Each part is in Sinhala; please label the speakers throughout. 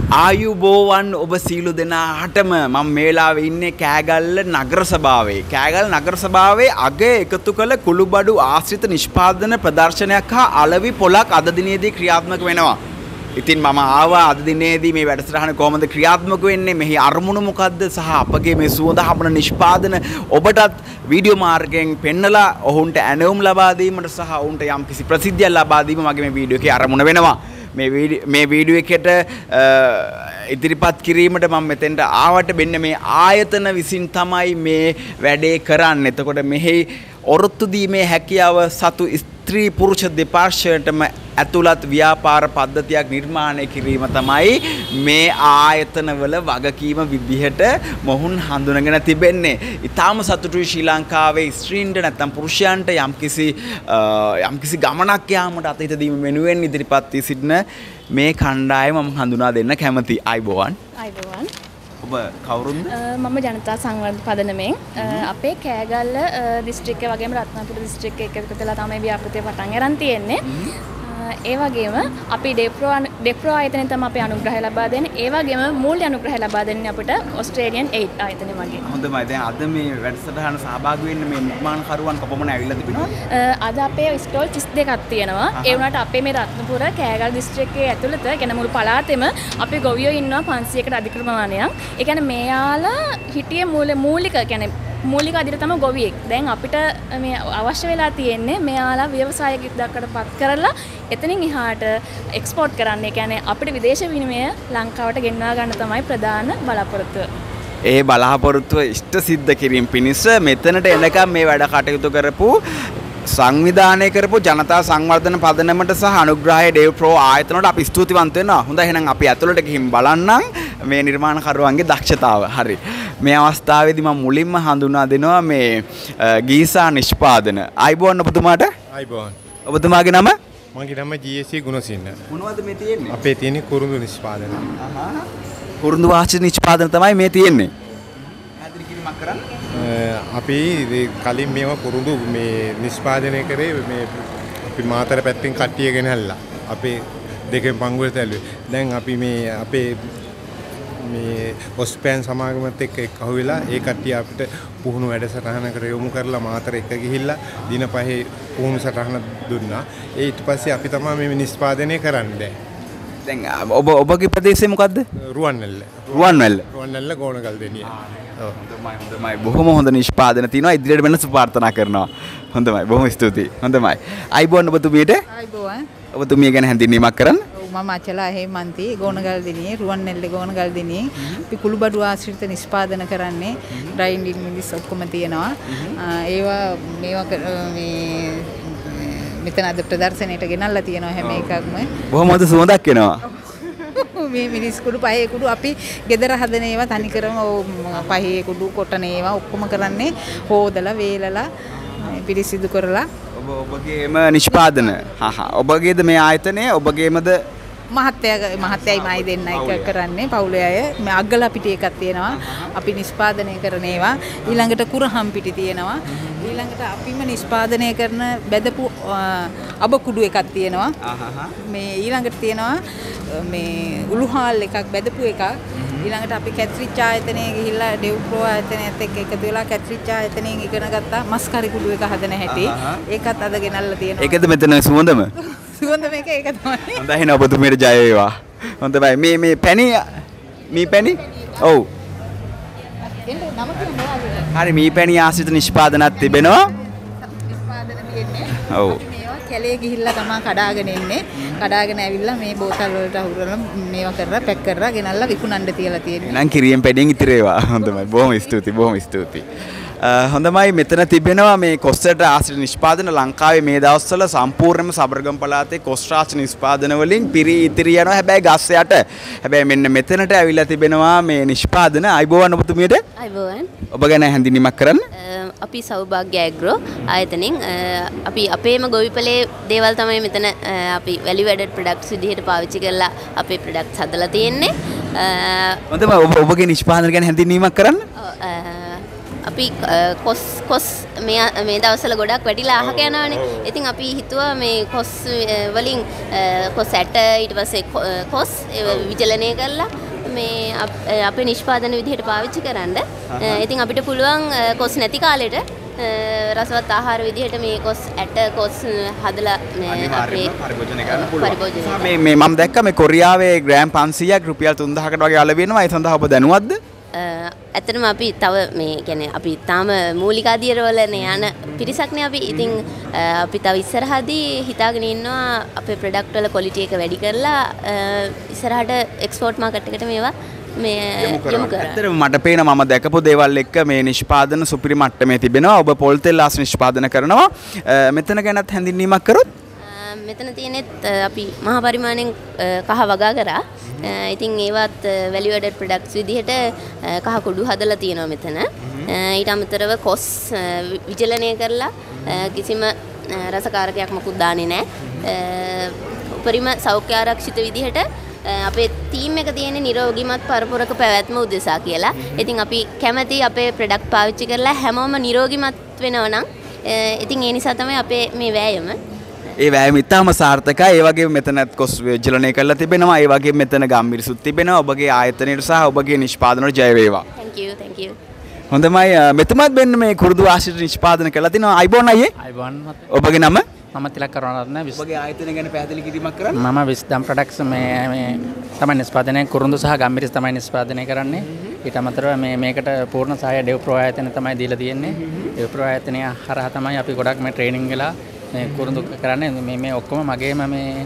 Speaker 1: ආයුබෝවන් ඔබ සීලු දෙනාටම මම මේ වෙලාවේ ඉන්නේ කෑගල්ල නගර සභාවේ. කෑගල්ල නගර සභාවේ අග එකතු කළ කුළුබඩු ආශ්‍රිත නිෂ්පාදන ප්‍රදර්ශනයක් හා අලවි පොලක් අද දිනේදී ක්‍රියාත්මක වෙනවා. ඉතින් මම ආවා අද දිනේදී මේ වැඩසටහන කොහොමද ක්‍රියාත්මක වෙන්නේ, මෙහි අරමුණ මොකද්ද සහ අපගේ මේ සුවඳ හමන නිෂ්පාදන ඔබටත් වීඩියෝ මාර්ගයෙන් පෙන්නලා ඔවුන්ට ඇණවුම් ලබා දීමට සහ ඔවුන්ට යම්කිසි ප්‍රසිද්ධියක් ලබා දීම මගේ මේ වීඩියෝ එකේ අරමුණ වෙනවා. මේ වීඩියෝ එකට ඉදිරිපත් කිරීමට මම මෙතෙන්ට ආවට මෙන්න මේ ආයතන විසින් තමයි මේ වැඩේ කරන්නේ. එතකොට මෙහි ඔරොත්තු දීමේ හැකියාව සතු ස්ත්‍රී පුරුෂ දෙපාර්ශ්වයටම ඇතුළත් ව්‍යාපාර පද්ධතියක් නිර්මාණය කිරීම තමයි මේ ආයතනවල වගකීම විදිහට මොහුන් හඳුනගෙන තිබෙන්නේ. ඊටාම සතුටුයි ශ්‍රී ලංකාවේ ස්ත්‍රීන්ට නැත්නම් පුරුෂයන්ට යම්කිසි ගමනක් යාමට අතහිත දීම වෙනුවෙන් ඉදිරිපත් වී සිටින මේ කණ්ඩායම මම හඳුනා දෙන්න කැමතියි. අයබෝවන්.
Speaker 2: අයබෝවන්.
Speaker 1: ඔබ කවුරුන්ද?
Speaker 2: මම ජනතා සංවර්ධන පදනමෙන් අපේ කෑගල්ල දිස්ත්‍රික්කය වගේම රත්නපුර දිස්ත්‍රික්කය එකතු කරලා තමයි ව්‍යාපෘතිය පටන් අරන් තියෙන්නේ. ඒ වගේම අපි ඩෙප්‍රෝ ආයතනයෙන් තමයි අපි අනුග්‍රහය ලබා දෙන්නේ. ඒ වගේම මූල්‍ය අනුග්‍රහය ලබා දෙන්නේ අපිට ඕස්ට්‍රේලියන් එයිඩ් ආයතනය වගේ.
Speaker 1: හොඳයි. දැන් අද මේ වැඩසටහන සහභාගී වෙන්න මේ නිර්මාණකරුවන් කොපමණ ඇවිල්ලා තිබෙනවද?
Speaker 2: අද අපේ ස්ටෝල් 32ක් තියෙනවා. ඒ වුණාට අපේ මේ රත්නපුර කෑගල් දිස්ත්‍රික්කයේ ඇතුළත කියන මුළු පළාතෙම අපි ගොවියෝ ඉන්නවා 500කට අධික ප්‍රමාණයක්. ඒ කියන්නේ මෙයාලා හිටියේ මූලික කියන්නේ මූලික අදිට තමයි ගොවියෙක්. දැන් අපිට මේ අවශ්‍ය වෙලා තියෙන්නේ මෙයාලා ව්‍යවසායක ඉදක්කට පත් කරලා එතනින් එහාට එක්ස්පෝර්ට් කරන්න. ඒ කියන්නේ අපිට විදේශ විනිමය ලංකාවට ගෙන්වා ගන්න තමයි ප්‍රධාන බලාපොරොත්තුව.
Speaker 1: ඒ බලාපොරොත්තුව ඉෂ්ට සිද්ධ කිරීම පිණිස මෙතනට එනකම් මේ වැඩ කටයුතු කරපු සංවිධානය කරපු ජනතා සංවර්ධන පදනමට සහ අනුග්‍රහය ඩෙව්ප්‍රෝ ආයතනවලට අපි ස්තුතිවන්ත වෙනවා. හොඳයි එහෙනම් අපි ඇතුළට ගිහින් බලන්නම් මේ නිර්මාණකරුවන්ගේ දක්ෂතාව. හරි. මේ අවස්ථාවේදී මම මුලින්ම හඳුනා දෙනවා මේ ගීසා නිෂ්පාදන. අයබෝවන් ඔබතුමාට.
Speaker 3: අයබෝවන්.
Speaker 1: ඔබතුමාගේ නම?
Speaker 3: මගේ නම GSC ගුණසින්න.
Speaker 1: මොනවද මේ තියෙන්නේ?
Speaker 3: අපේ තියෙන්නේ කුරුඳු නිෂ්පාදන.
Speaker 1: කුරුඳු වාචික නිෂ්පාදන තමයි මේ තියෙන්නේ. පැහැදිලි කිරීමක් කරන්න.
Speaker 3: අපි කලින් මේවා කුරුඳු මේ නිෂ්පාදනය කරේ මේ අපි මාතර පැත්තෙන් කට්ටිය ගෙනහැල්ලා අපේ දෙකෙන් පංගුවට ඇල්ලුවේ. දැන් අපි මේ අපේ මේ ඔස්පෑන් සමාගමත් එක්ක එකහුව වෙලා ඒ කට්ටිය අපිට පුහුණු වැඩසටහනකට යොමු කරලා මාතර එක ගිහිල්ලා දින 5 පුහුණු සටහන දුන්නා. ඊට පස්සේ අපි තමයි මේ නිෂ්පාදනය කරන්නේ.
Speaker 1: දැන් ඔබගේ ප්‍රදේශය මොකද්ද?
Speaker 3: රුවන්වැල්ල. රුවන්වැල්ල ගෝණගල්දෙනිය.
Speaker 1: හොඳයි. බොහොම හොඳ නිෂ්පාදන තියෙනවා. ඉදිරියට වෙන ප්‍රාර්ථනා කරනවා. හොඳයි. බොහොම ස්තුතියි. හොඳයි. අයබෝවන් ඔබතුමියට.
Speaker 4: අයබෝවන්.
Speaker 1: ඔබතුමිය ගැන හැඳින්වීමක් කරන්න.
Speaker 4: මම අචලා හේමන්ති ගෝණගල්දිනියේ රුවන්වැල්ලේ ගෝණගල්දිනියේ අපි කුළුබඩු ආශ්‍රිත නිෂ්පාදන කරන්නේ. ඩ්‍රයිවිං මිලිස් ඔක්කොම තියෙනවා. ඒවා මේ මෙතන අද ප්‍රදර්ශනයට ගෙනල්ලා තියෙනවා හැම එකක්ම.
Speaker 1: බොහොම හොඳ සුවඳක් එනවා.
Speaker 4: මේ මිනිස් කුඩු පහේ කුඩු අපි ගෙදර හදන ඒවා තනිකරම පහේ කුඩු කොටන ඒවා ඔක්කොම කරන්නේ හොදලා වේලලා පිරිසිදු කරලා.
Speaker 1: ඔබගේම නිෂ්පාදන. ඔබගේද මේ ආයතනය ඔබගේමද?
Speaker 4: මහත්තයයි මයි දෙන්න එක කරන්නේ පවුලේ අය. මේ අග්ගලා පිටි එකක් තියෙනවා. අපි නිෂ්පාදනය කරන ඒවා. ඊළඟට කුරහම් පිටි තියෙනවා. ඊළඟට අපිම නිෂ්පාදනය කරන බෙදපු අබ කුඩු එකක් තියෙනවා. මේ ඊළඟට තියෙනවා මේ උළුහාල් එකක් බෙදපු එකක්. ඊළඟට අපි කැත්රිච් ආයතනයේ ගිහිල්ලා ඩෙව්ප්‍රෝ ආයතනයත් එක්ක එකතු වෙලා කැත්රිච් ආයතනයෙන් ඉගෙන ගත්තා මස් කරි කුඩු එක හදන හැටි. ඒකත් අද ගෙනල්ලා තියෙනවා.
Speaker 1: ඒකද මෙතන සුවඳම?
Speaker 4: සුවඳ මේක ඒක තමයි.
Speaker 1: හොඳයි එහෙනම් ඔබතුමියට ජය වේවා. හොඳයි. මේ පැණි ඔව්. හරි මේ පැණි ආශ්‍රිත නිෂ්පාදනත් තිබෙනවා.
Speaker 4: නිෂ්පාදන තියෙන්නේ.
Speaker 1: ඔව්.
Speaker 4: කැලේ ගිහිල්ලා තමයි කඩාගෙන එන්නේ. කඩාගෙන ඇවිල්ලා මේ බෝතල් වලට අහුරලා මේවා කරලා පැක් කරලා ගෙනල්ලා විකුණන්න තියලා තියෙනවා.
Speaker 1: එහෙනම් කිරියෙන් පැඩෙන් ඉතිරි වේවා. හොඳයි. බොහොම ස්තුතියි. හොඳයි මෙතන තිබෙනවා මේ කොස්තරට ආශ්‍රිත නිෂ්පාදන ලංකාවේ මේ දවස්වල සම්පූර්ණයෙන්ම සබරගම් පළාතේ කොස්ත්‍රාශ නිෂ්පාදන වලින් පිරී ඉතිරි යනවා. හැබැයි ගස් යට. හැබැයි මෙන්න මෙතනට ඇවිල්ලා තිබෙනවා මේ නිෂ්පාදන. අයබෝවන් ඔබතුමියට.
Speaker 5: අයබෝවන්.
Speaker 1: ඔබ ගැන හැඳින්වීමක් කරන්න.
Speaker 5: අපි සෞභාග්‍ය ඇග්‍රෝ ආයතනෙන් අපි අපේම ගොවිපලේ දේවල් තමයි මෙතන අපි වැලියු ඇඩඩ් ප්‍රොඩක්ට්ස් විදිහට පාවිච්චි කරලා අපේ ප්‍රොඩක්ට්ස් හදලා තියෙන්නේ.
Speaker 1: හොඳයි ඔබගේ නිෂ්පාදන ගැන හැඳින්වීමක් කරන්න.
Speaker 5: අපි කොස් මේ දවස්වල ගොඩක් වැඩිලා අහක යනවානේ. ඉතින් අපි හිතුවා මේ කොස් වලින් කොස් ඇට ඊට පස්සේ කොස් විචලනය කරලා මේ අපේ නිෂ්පාදන විදිහට පාවිච්චි කරන්න. ඉතින් අපිට පුළුවන් කොස් නැති කාලෙට රසවත් ආහාර විදිහට මේ කොස් ඇට කොස් හදලා අපේ
Speaker 1: පරිභෝජනය කරන්න පුළුවන්. මේ මම දැක්ක මේ කොරියාවේ ග්‍රෑම් 500ක් රුපියල් 3000කට වගේ අල වෙනවා. ඒ සඳහා ඔබ දැනුවත්ද?
Speaker 5: ඇත්තටම අපි තව මේ කියන්නේ අපි තාම මූලික අධ්‍යයනවලනේ යන පිරිසක්නේ අපි. ඉතින් අපි තව ඉස්සරහදී හිතාගෙන ඉන්නවා අපේ ප්‍රොඩක්ට් වල ක්වොලිටි එක වැඩි කරලා ඉස්සරහට එක්ස්පෝර්ට් මාකට් එකට මේවා මේ යොමු කරනවා.
Speaker 1: ඇත්තටම මට පේනවා මම දැකපු දේවල් එක්ක මේ නිෂ්පාදන සුපිරි මට්ටමේ තිබෙනවා. ඔබ පොල් තෙල් ආස් නිෂ්පාදනය කරනවා. මෙතන ගැනත් හැඳින්වීමක් කරොත්
Speaker 5: මෙතන තියෙනෙත් අපි මහා පරිමාණයෙන් කහ වගා කරා. ඉතින් ඒවත් වැලියු ඇඩඩ් ප්‍රොඩක්ට්ස් විදිහට කහ කුඩු හදලා තියෙනවා මෙතන. ඊට අමතරව කොස් විචලනය කරලා කිසිම රසකාරකයක් මොකුත් දාන්නේ නැහැ. උපරිම සෞඛ්‍ය ආරක්ෂිත විදිහට අපේ ටීම් එක තියෙන නිරෝගීමත් පරපුරක පැවැත්ම උදෙසා කියලා. ඉතින් අපි කැමති අපේ ප්‍රොඩක්ට් පාවිච්චි කරලා හැමෝම නිරෝගීමත් වෙනවා නම් ඉතින් ඒ නිසා තමයි අපේ මේ වෑයම.
Speaker 1: ඒ වෑයම ඉතාම සාර්ථකයි. ඒ වගේම මෙතනත් කොස් විචලනය කරලා තිබෙනවා. ඒ වගේම මෙතන ගම්මිරිසුත් තිබෙනවා. ඔබගේ ආයතනයට සහ ඔබගේ නිෂ්පාදනවලට ජය වේවා.
Speaker 5: thank you.
Speaker 1: හොඳමයි. මෙතුමත් වෙන්න මේ කුරුදු ආශ්‍රිත නිෂ්පාදනය කරලා තිනවා. අයිබෝන් අයියේ.
Speaker 6: අයිබෝන්.
Speaker 1: ඔබගේ නම?
Speaker 6: මම තිලක් කරනරත්න.
Speaker 1: ඔබගේ ආයතනය ගැන පැහැදිලි කිරීමක් කරන්න.
Speaker 6: මම විස්දම් ප්‍රොඩක්ට්ස් මේ තමයි නිෂ්පාදනය කුරුඳු සහ ගම්මිරිස් තමයි නිෂ්පාදනය කරන්නේ. ඊට අමතරව මේකට පූර්ණ සහාය ඩෙව්ප්‍රෝ ආයතනය තමයි දීලා තියෙන්නේ. ඩෙව්ප්‍රෝ ආයතනය හරහා තමයි අපි ගොඩක් මේ ට්‍රේනින්ග් වෙලා කුරුඳු කරන්නේ. මේ ඔක්කොම මගේම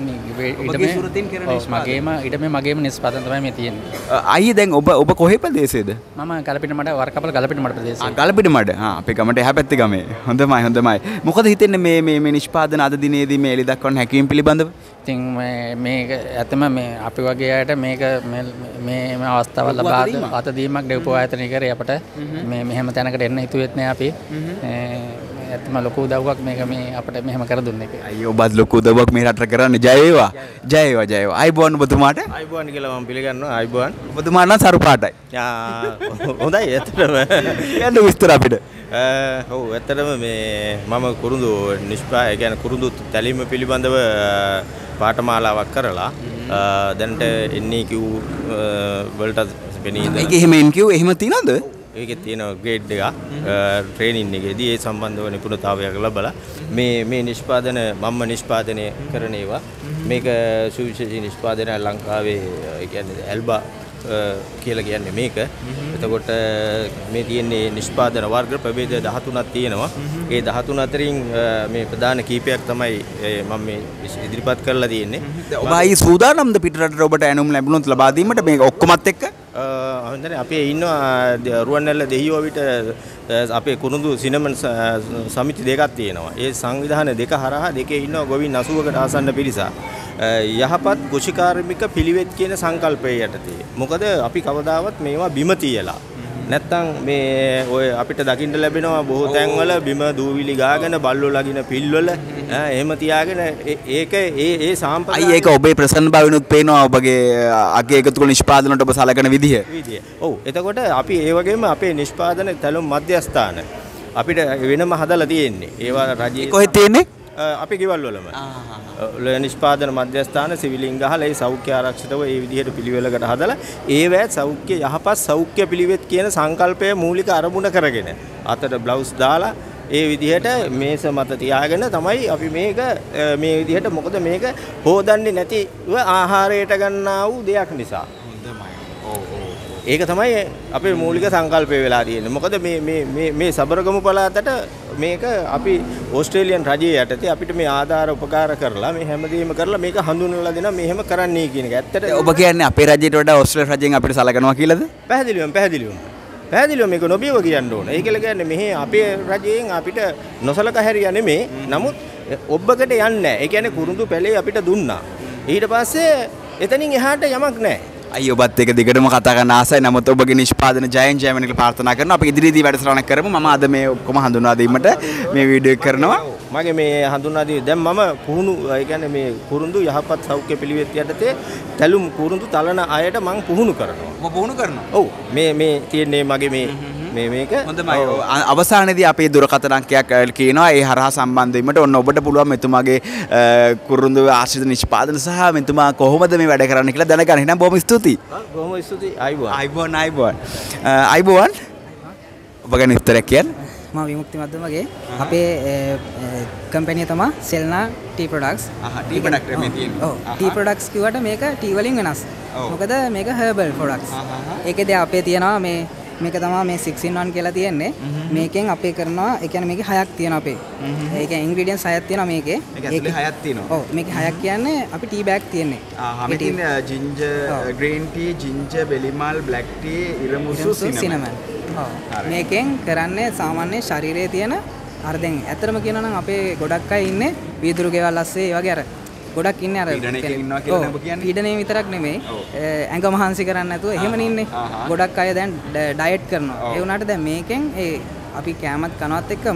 Speaker 6: මගේම නිෂ්පාදන තමයි මේ තියෙන්නේ.
Speaker 1: අයියේ දැන් ඔබ කොහේ ප්‍රදේශයේද?
Speaker 6: මම ගලපිට මඩ වරකපල ගලපිට මඩ ප්‍රදේශයේ.
Speaker 1: ගලපිට මඩ. අපේ ගමට එහා පැත්තේ ගමේ. හොඳමයි. මොකද හිතෙන්නේ මේ නිෂ්පාදන අද දිනේදී මේ එලි දක්වන්න හැකියීම පිළිබඳව?
Speaker 6: ඉතින් මේක ඇත්තම මේ අපි වගේ අයට මේක මේ අවස්ථාවල් ලබා අත දීමක් ඩෙව්පෝ ආයතනය කරේ අපට මේ මෙහෙම තැනකට එන්න හිතුවෙත් නෑ අපි. ඇත්තම ලොකු උදව්වක් මේක මේ අපිට මෙහෙම කර දුන්නේ.
Speaker 1: අයියෝ ඔබත් ලොකු උදව්වක් මේ රටට කරන්න. ජය වේවා. අයිබෝන් ඔබතුමාට.
Speaker 7: අයිබෝන් කියලා මම පිළිගන්නවා. අයිබෝන්.
Speaker 1: ඔබතුමාට නම් සරු පාටයි.
Speaker 7: හොඳයි ඇත්තටම.
Speaker 1: කියන්න විස්තර අපිට.
Speaker 7: ඔව් ඇත්තටම මේ මම කුරුඳු කියන්නේ කුරුඳු තැලීම පිළිබඳව පාඨමාලාවක් කරලා දැනට NEQ වලට පෙනී ඉඳලා.
Speaker 1: ඒක එහෙම NQ එහෙම තියනවද?
Speaker 7: ඒකේ තියෙන ග්‍රේඩ් එක ට්‍රේනින් එකේදී ඒ සම්බන්ධව නිපුණතාවයක් ලැබලා මේ නිෂ්පාදන මම නිෂ්පාදනය කරන ඒවා මේක සුවිශේෂී නිෂ්පාදනය ලංකාවේ කියන්නේ ඇල්බා කියලා කියන්නේ මේක. එතකොට මේ තියෙන්නේ නිෂ්පාදන වර්ග ප්‍රභේද 13ක් තියෙනවා. ඒ 13 අතරින් මේ ප්‍රධාන කීපයක් තමයි මම මේ ඉදිරිපත් කරලා තියෙන්නේ.
Speaker 1: ඔබ අයි සූදානම්ද පිටරටට ඔබට ඇනුම් ලැබුණොත් ලබා දීමට මේක ඔක්කොමත් එක්ක?
Speaker 7: හොඳනේ අපේ ඉන්නවා රුවන්වැල්ල දෙහියෝවිට අපේ කුරුඳු සිනමන් සමිති දෙකක් තියෙනවා. ඒ සංවිධාන දෙක හරහා දෙකේ ඉන්නවා ගොවින් 80කට ආසන්න පිරිසක්. යහපත් කෘෂිකාර්මික පිළිවෙත් කියන සංකල්පය යටතේ. මොකද අපි කවදාවත් මේවා බිම තියලා නැත්තම් මේ ඔය අපිට දකින්න ලැබෙනවා බොහෝ තැන්වල බිම දූවිලි ගාගෙන බල්ලෝ ලගින පිල්වල එහෙම තියාගෙන ඒ සාම්ප්‍රදාය
Speaker 1: අයි ඒක ඔබේ ප්‍රසන්න භාවනුත් පේනවා ඔබගේ අගේ එකතු කළ නිෂ්පාදන වලට ඔබ සලකන විදිය.
Speaker 7: ඔව් එතකොට අපි ඒ වගේම අපේ නිෂ්පාදන තැලුම් මධ්‍යස්ථාන අපිට වෙනම හදලා තියෙන්නේ. ඒවා රජයේ
Speaker 1: කොහෙද තියෙන්නේ?
Speaker 7: අපි ගෙවල් වලම. නිෂ්පාදන මධ්‍යස්ථාන සිවිලින් ගහලා ඒ සෞඛ්‍ය ආරක්ෂිතව ඒ විදිහට පිළිවෙලකට හදලා ඒවැ සෞඛ්‍ය යහපත් සෞඛ්‍ය පිළිවෙත් කියන සංකල්පය මූලික අරමුණ කරගෙන අතට බ්ලවුස් දාලා ඒ විදිහට මේස මත තියාගෙන තමයි අපි මේක මේ විදිහට මොකද මේක හොදන්නේ නැතිව ආහාරයට ගන්නා වූ දෙයක් නිසා. ඒක තමයි අපේ මූලික සංකල්පය වෙලා තියෙන්නේ. මොකද මේ සබරගමු පළාතට මේක අපි ඕස්ට්‍රේලියන් රජයේ යටතේ අපිට මේ ආධාර උපකාර කරලා මේ හැමදේම කරලා මේක හඳුන්වලා දෙනවා මෙහෙම කරන්නයි කියන එක. ඇත්තට
Speaker 1: ඔබ කියන්නේ අපේ රජයට වඩා ඕස්ට්‍රේලියානු රජයෙන් අපිට සලකනවා කියලාද?
Speaker 7: පැහැදිලිවම මේක නොබියව කියන්න ඕන. ඒකල කියන්නේ මෙහි අපේ රජයෙන් අපිට නොසලකා හැරියා නෙමේ. නමුත් ඔබකට යන්නේ නැහැ. ඒ කියන්නේ කුරුඳු පැලේ අපිට දුන්නා. ඊට පස්සේ එතනින් එහාට යමක් නැහැ.
Speaker 1: අයි ඔබත් එක දිගටම කතා කරන්න ආසයි. නමුත් ඔබගේ නිෂ්පාදන ජයෙන් ජය වෙන කියලා ප්‍රාර්ථනා කරනවා. අපි ඉදිරියේදී වැඩසටහනක් කරමු. මම අද මේ ඔක්කොම හඳුන්වා දීමට මේ වීඩියෝ එක කරනවා.
Speaker 7: මගේ මේ හඳුන්වා දී දැන් මම පුහුණු ඒ කියන්නේ මේ කුරුඳු යහපත් සෞඛ්‍ය පිළිවෙත් යටතේ තැලුම් කුරුඳු තලන අයට මම පුහුණු කරනවා.
Speaker 1: ඔබ පුහුණු කරනවා?
Speaker 7: ඔව්. මේ තියෙන්නේ මගේ මේ මේක
Speaker 1: හොඳමයි. අවසානයේදී අපේ දුරකථන අංකයක් කියනවා. ඒ හරහා සම්බන්ධ වීමට ඔන්න ඔබට පුළුවන් මෙතුමාගේ කුරුඳු ආශ්‍රිත නිෂ්පාදන සහ මෙතුමා කොහොමද මේ වැඩ කරන්න කියලා දැනගන්න. එහෙනම් බොහොම ස්තුතියි.
Speaker 7: බොහොම ස්තුතියි. අයිබෝන්.
Speaker 1: අයිබෝන්. ඔබ ගැන උත්තරයක් කියන්න.
Speaker 8: මම විමුක්ති මධ්‍යමගේ අපේ කම්පැනි තමයි සෙල්නා ටී ප්‍රොඩක්ට්ස්.
Speaker 1: ටී ප්‍රොඩක්ට් මේ තියෙන්නේ.
Speaker 8: ඔව් ටී ප්‍රොඩක්ට්ස් කිව්වට මේක ටී වලින් වෙනස්. මොකද මේක හර්බල් ප්‍රොඩක්ට්ස්. ඒකේදී අපේ තියෙනවා මේක තමයි මේ 6 in 1 කියලා තියෙන්නේ. මේකෙන් අපේ කරනවා ඒ කියන්නේ මේකේ 6ක් තියෙනවා අපේ. ඒ කියන්නේ ඉන්ග්‍රීඩියන්ට්ස් 6ක් තියෙනවා මේකේ.
Speaker 1: මේක ඇතුලේ 6ක් තියෙනවා.
Speaker 8: ඔව් මේකේ 6ක් කියන්නේ අපි ටී බෑග් තියෙන්නේ.
Speaker 1: මෙතන ජින්ජර් ග්‍රීන් ටී, ජින්ජර් බෙලිමල්, බ්ලැක් ටී, ඉරමුසු සිනමන්.
Speaker 8: මේකෙන් කරන්නේ සාමාන්‍ය ශරීරයේ තියෙන අර දැන් ඇත්තටම කියනවා නම් අපේ ගොඩක් අය ඉන්නේ වීදුරු ගෙවල් ASCII ඒ වගේ අර ගොඩක් ඉන්නේ අර
Speaker 1: පීඩනයකින් ඉන්නවා කියලා නේද කියන්නේ?
Speaker 8: පීඩනය විතරක් නෙමෙයි ඇඟ මහන්සි කරන්නේ නැතුව එහෙමනේ ඉන්නේ. ගොඩක් අය දැන් ඩයට් කරනවා. ඒ වුණාට දැන් මේකෙන් අපි කෑමත් කනවත් එක්කම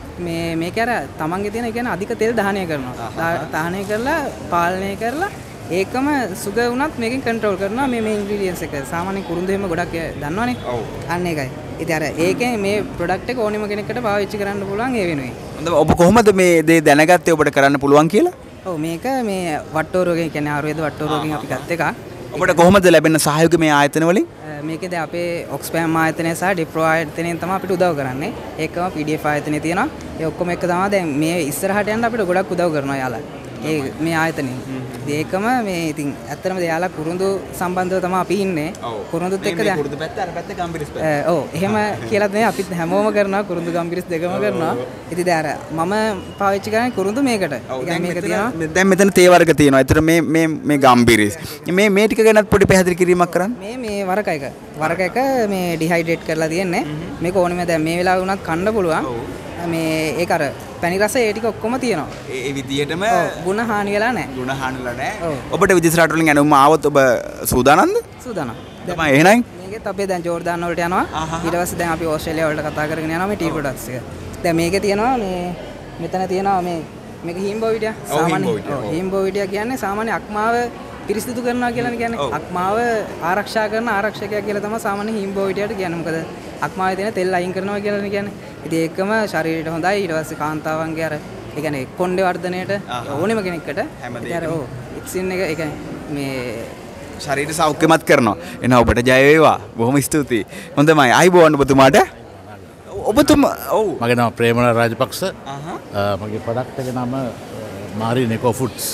Speaker 8: මේක අර තමන්ගේ තියෙන ඒ කියන්නේ අධික තෙල් දහනය කරනවා. දහනය කරලා පාලනය කරලා ඒකම සුග වුණත් මේකෙන් කන්ට්‍රෝල් කරනවා මේ ඉන්ග්‍රීඩියන්ට්ස් එක. සාමාන්‍ය කුරුඳු එහෙම ගොඩක් දන්නවනේ. අන්න ඒකයි. ඉතින් අර ඒකෙන් මේ ප්‍රොඩක්ට් එක ඕනෙම කෙනෙක්ට පාවිච්චි කරන්න පුළුවන් ඒ වෙනුවෙන්.
Speaker 1: හොඳයි. ඔබ කොහොමද මේ දේ දැනගත්තේ ඔබට කරන්න පුළුවන් කියලා?
Speaker 8: ඔව් මේක මේ වට්ටෝ රෝගයෙන් කියන්නේ ආයුර්වේද වට්ටෝ රෝගයෙන් අපි ගත්ත එකක්.
Speaker 1: ඔබට කොහොමද ලැබෙන සහයෝගය මේ ආයතන වලින්?
Speaker 8: මේකද අපේ ඔක්ස්පෑම් ආයතනය සහ ඩිප්‍රෝ ආයතනයෙන් තමයි අපිට උදව් කරන්නේ. ඒකම PDF ආයතනය තියෙනවා. ඒ ඔක්කොම එක තමයි දැන් මේ ඉස්සරහට යන්න අපිට ගොඩක් උදව් කරනවා යාලා. මේ ආයතනය. ඒකම මේ ඉතින් ඇත්තටම යාලා කුරුඳු සම්බන්ධව තමයි අපි ඉන්නේ. කුරුඳුත් එක්ක දැන්
Speaker 1: කුරුඳු පැත්ත අර පැත්ත ගම්බිරිස් පැත්ත.
Speaker 8: ඔව් එහෙම කියලා තමයි අපිත් හැමෝම කරනවා කුරුඳු ගම්බිරිස් දෙකම කරනවා. ඉතින් දැන් අර මම පාවිච්චි කරන්නේ කුරුඳු මේකට. මේක තියෙනවා.
Speaker 1: දැන් මෙතන තේ වර්ග තියෙනවා. ඒතර මේ ගම්බිරිස්. මේ ටික ගැනත් පොඩි පැහැදිලි කිරීමක් කරන්න.
Speaker 8: මේ වරක එක. වරක එක මේ ඩිහයිඩ්‍රේට් කරලා තියෙන්නේ. මේක ඕනෙම දැන් මේ වෙලාවේ වුණත් කන්න පුළුවන්. මේ ඒක අර පැණි රස ඒ ටික ඔක්කොම තියෙනවා.
Speaker 1: ඒ විදිහටම
Speaker 8: ගුණ හානි වෙලා නැහැ.
Speaker 1: ගුණ හානි වෙලා නැහැ. ඔබට විදේශ රට වලින් ඇනුම ආවොත් ඔබ සූදානම්ද?
Speaker 8: සූදානම්.
Speaker 1: තමයි එහෙනම්
Speaker 8: මේකෙත් අපේ දැන් ජෝර්දාන් වලට යනවා. ඊට පස්සේ දැන් අපි ඕස්ට්‍රේලියාව වලට කතා කරගෙන යනවා මේ ටී ප්‍රොඩක්ට්ස් එක. දැන් මේකේ තියෙනවා මෙතන තියෙනවා මේක හීම්බෝවිඩියා. සාමාන්‍ය හීම්බෝවිඩියා කියන්නේ සාමාන්‍ය අක්මාව පිරිසිදු කරනවා කියලා කියන්නේ. අක්මාව ආරක්ෂා කරන ආරක්ෂකයා කියලා තමයි සාමාන්‍ය හීම්බෝවිඩියාට කියන්නේ. මොකද අක්මාවේ තියෙන තෙල් අයින් කරනවා කියලා කියන්නේ. ඉතින් ඒකම ශරීරයට හොඳයි. ඊට පස්සේ කාන්තාවන්ගේ අර ඒ කියන්නේ කොණ්ඩේ වර්ධනයට ඕනෙම කෙනෙක්ට ඉතින් අර ඉක්සින් එක ඒ කියන්නේ මේ
Speaker 1: ශරීර සෞඛ්‍යමත් කරනවා. එහෙනම් ඔබට ජය වේවා. බොහොම ස්තුතියි. හොඳයි. අයිබෝන් ඔබතුමාට. ඔබතුමා ඔව්
Speaker 9: මගේ නම ප්‍රේමල රාජපක්ෂ. මගේ ප්‍රොඩක්ට් එකේ නම මාරි නෙකෝ ෆුඩ්ස්.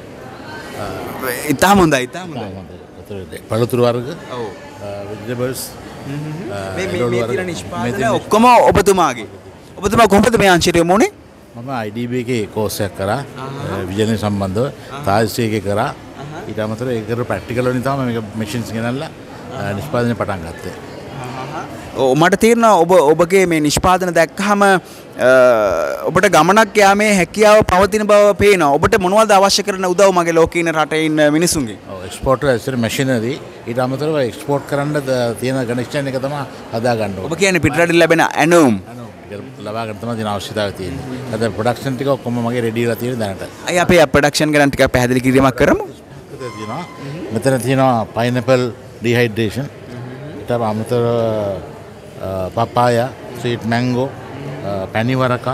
Speaker 1: ඉතාම හොඳයි. ඉතාම හොඳයි.
Speaker 9: පළතුරු වර්ග.
Speaker 1: ඔව්.
Speaker 9: වෙජිටබල්ස්.
Speaker 1: මේ තියෙන නිෂ්පාදන ඔක්කොම ඔබතුමාගේ. ඔබතුමා කොහොමද මේ අංශයට යමු උනේ?
Speaker 9: මම IDB එකේ කෝස් එකක් කරා. විජනය සම්බන්ධව තායිස්ට් එකේ කරා. ඊට අමතරව ඒකට ප්‍රැක්ටිකල් වලින් තමයි මේක මැෂින්ස් ගෙනල්ලා නිෂ්පාදනය පටන් ගත්තේ.
Speaker 1: මට තේරෙනවා ඔබගේ මේ නිෂ්පාදන දැක්කහම ඔබට ගමනක් යාමේ හැකියාව පවතින බව පේනවා. ඔබට මොනවද අවශ්‍ය කරන උදව් මගේ ලෝකේ ඉන්න රටේ ඉන්න මිනිසුන්ගේ?
Speaker 9: ඔව් එක්ස්පෝර්ට් ඇසර් මැෂිනරි ඊට අමතරව එක්ස්පෝර්ට් කරන්න තියෙන කනෙක්ෂන් එක තමයි හදා ගන්න ඕනේ.
Speaker 1: ඔබ කියන්නේ පිටරටින් ලැබෙන ඇනෝම්
Speaker 9: ලබා ගන්න තමයි තියෙන අවශ්‍යතාවය තියෙන්නේ. අද ප්‍රොඩක්ෂන් ටික ඔක්කොම මගේ රෙඩි වෙලා තියෙන දැනට.
Speaker 1: අය අපේ ප්‍රොඩක්ෂන් ගැන ටිකක් පැහැදිලි කිරීමක් කරමු.
Speaker 9: මෙතන තියෙනවා පයිනැපල් ඩිහයිඩ්‍රේෂන්. ඊට අමතරව පපායා, ස්වීට් මැංගෝ, පැණිවරක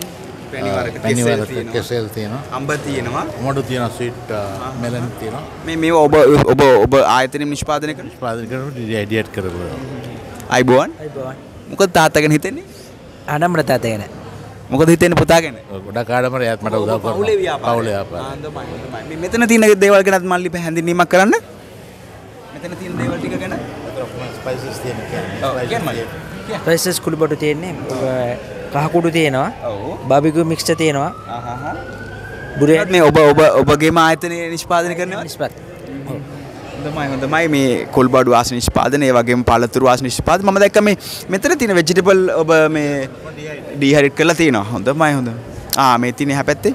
Speaker 9: කෙසෙල් තියෙනවා.
Speaker 1: අඹ තියෙනවා.
Speaker 9: මොඩු තියෙනවා, ස්වීට් මෙලන් තියෙනවා.
Speaker 1: මේ ඔබ ආයතනයේ නිෂ්පාදනය
Speaker 9: කරන ඩිහයිඩ්‍රේට් කරපුවා.
Speaker 1: අයිබෝන්. මොකද තාත්තා ගැන හිතෙන්නේ?
Speaker 8: ආඩම්බර තාත්තා ගැන.
Speaker 1: මොකද හිතෙන්නේ පුතා ගැන?
Speaker 9: ගොඩක් ආඩම්බර එයාත් මට උදව් කරනවා. පවුලේ ව්‍යාපාරය.
Speaker 1: මෙතන තියෙන දේවල් ගැනත් මල්ලි පැහැදිලිමක් කරන්න. මෙතන තියෙන දේවල් ටික ගැන
Speaker 9: ස්පයිසස්
Speaker 1: තියෙනවා.
Speaker 8: ස්පයිසස් කුඩු බඩු තියෙන්නේ. කහ කුඩු තියෙනවා. බාබිකියු මික්ස්චර් තියෙනවා. බුරියානි
Speaker 1: මේ ඔබගේම ආයතනයේ නිෂ්පාදනය කරනවා. හොඳයි මේ කොල්බඩු ආස නිෂ්පාදනය ඒ වගේම පළතුරු ආස නිෂ්පාදනය මම දැක්ක මේ මෙතන තියෙන වෙජිටබල් ඔබ මේ ඩිහයිඩ්‍රේට් කරලා තියෙනවා. හොඳයි. මේ තියෙන එහා පැත්තේ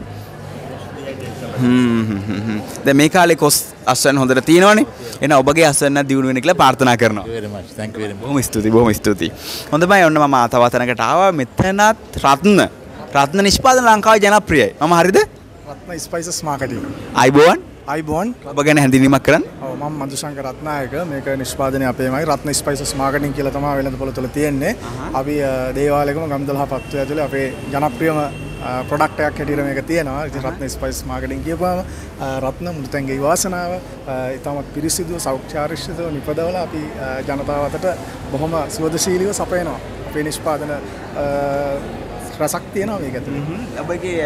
Speaker 1: දැන් මේ කාලේ කොස් අස්වැන්න හොඳට තියෙනවනේ. එහෙනම් ඔබගේ අස්වැන්න දියුණු වෙන්න කියලා ප්‍රාර්ථනා කරනවා.
Speaker 9: Thank you very much.
Speaker 1: බොහොම ස්තුතියි. හොඳයි ඔන්න මම තව තැනකට ආවා. මෙතනත් රත්න නිෂ්පාදන ලංකාවේ ජනප්‍රියයි. මම හරිද?
Speaker 10: Rathna spices marketing.
Speaker 1: අයිබෝන්.
Speaker 10: අයිබෝන්
Speaker 1: ඔබ ගැන හැඳින්වීමක් කරන්න.
Speaker 10: ඔව් මම මధుශංක රත්නායක මේක නිෂ්පාදනය අපේමයි රත්න ස්පයිසස් මාකටිං කියලා තමයි වෙළඳපොළ තුළ තියෙන්නේ. අපි දේවාලයකම ගම්දොලහ පත්තු ඇතුලේ අපේ ජනප්‍රියම ප්‍රොඩක්ට් එකක් හැටියට මේක තියෙනවා. ඉතින් රත්න ස්පයිස් මාකටිං කියපුවාම රත්න මුළුතැන්ගේ වාසනාව ඉතාමත් පිරිසිදු සෞඛ්‍යාරිෂ්ඨව නිපදවලා අපි ජනතාව අතට බොහොම සුවදශීලීව සපයනවා. අපේ නිෂ්පාදන රසක් තියෙනවා මේක ඇතුලේ.
Speaker 1: ඔබගේ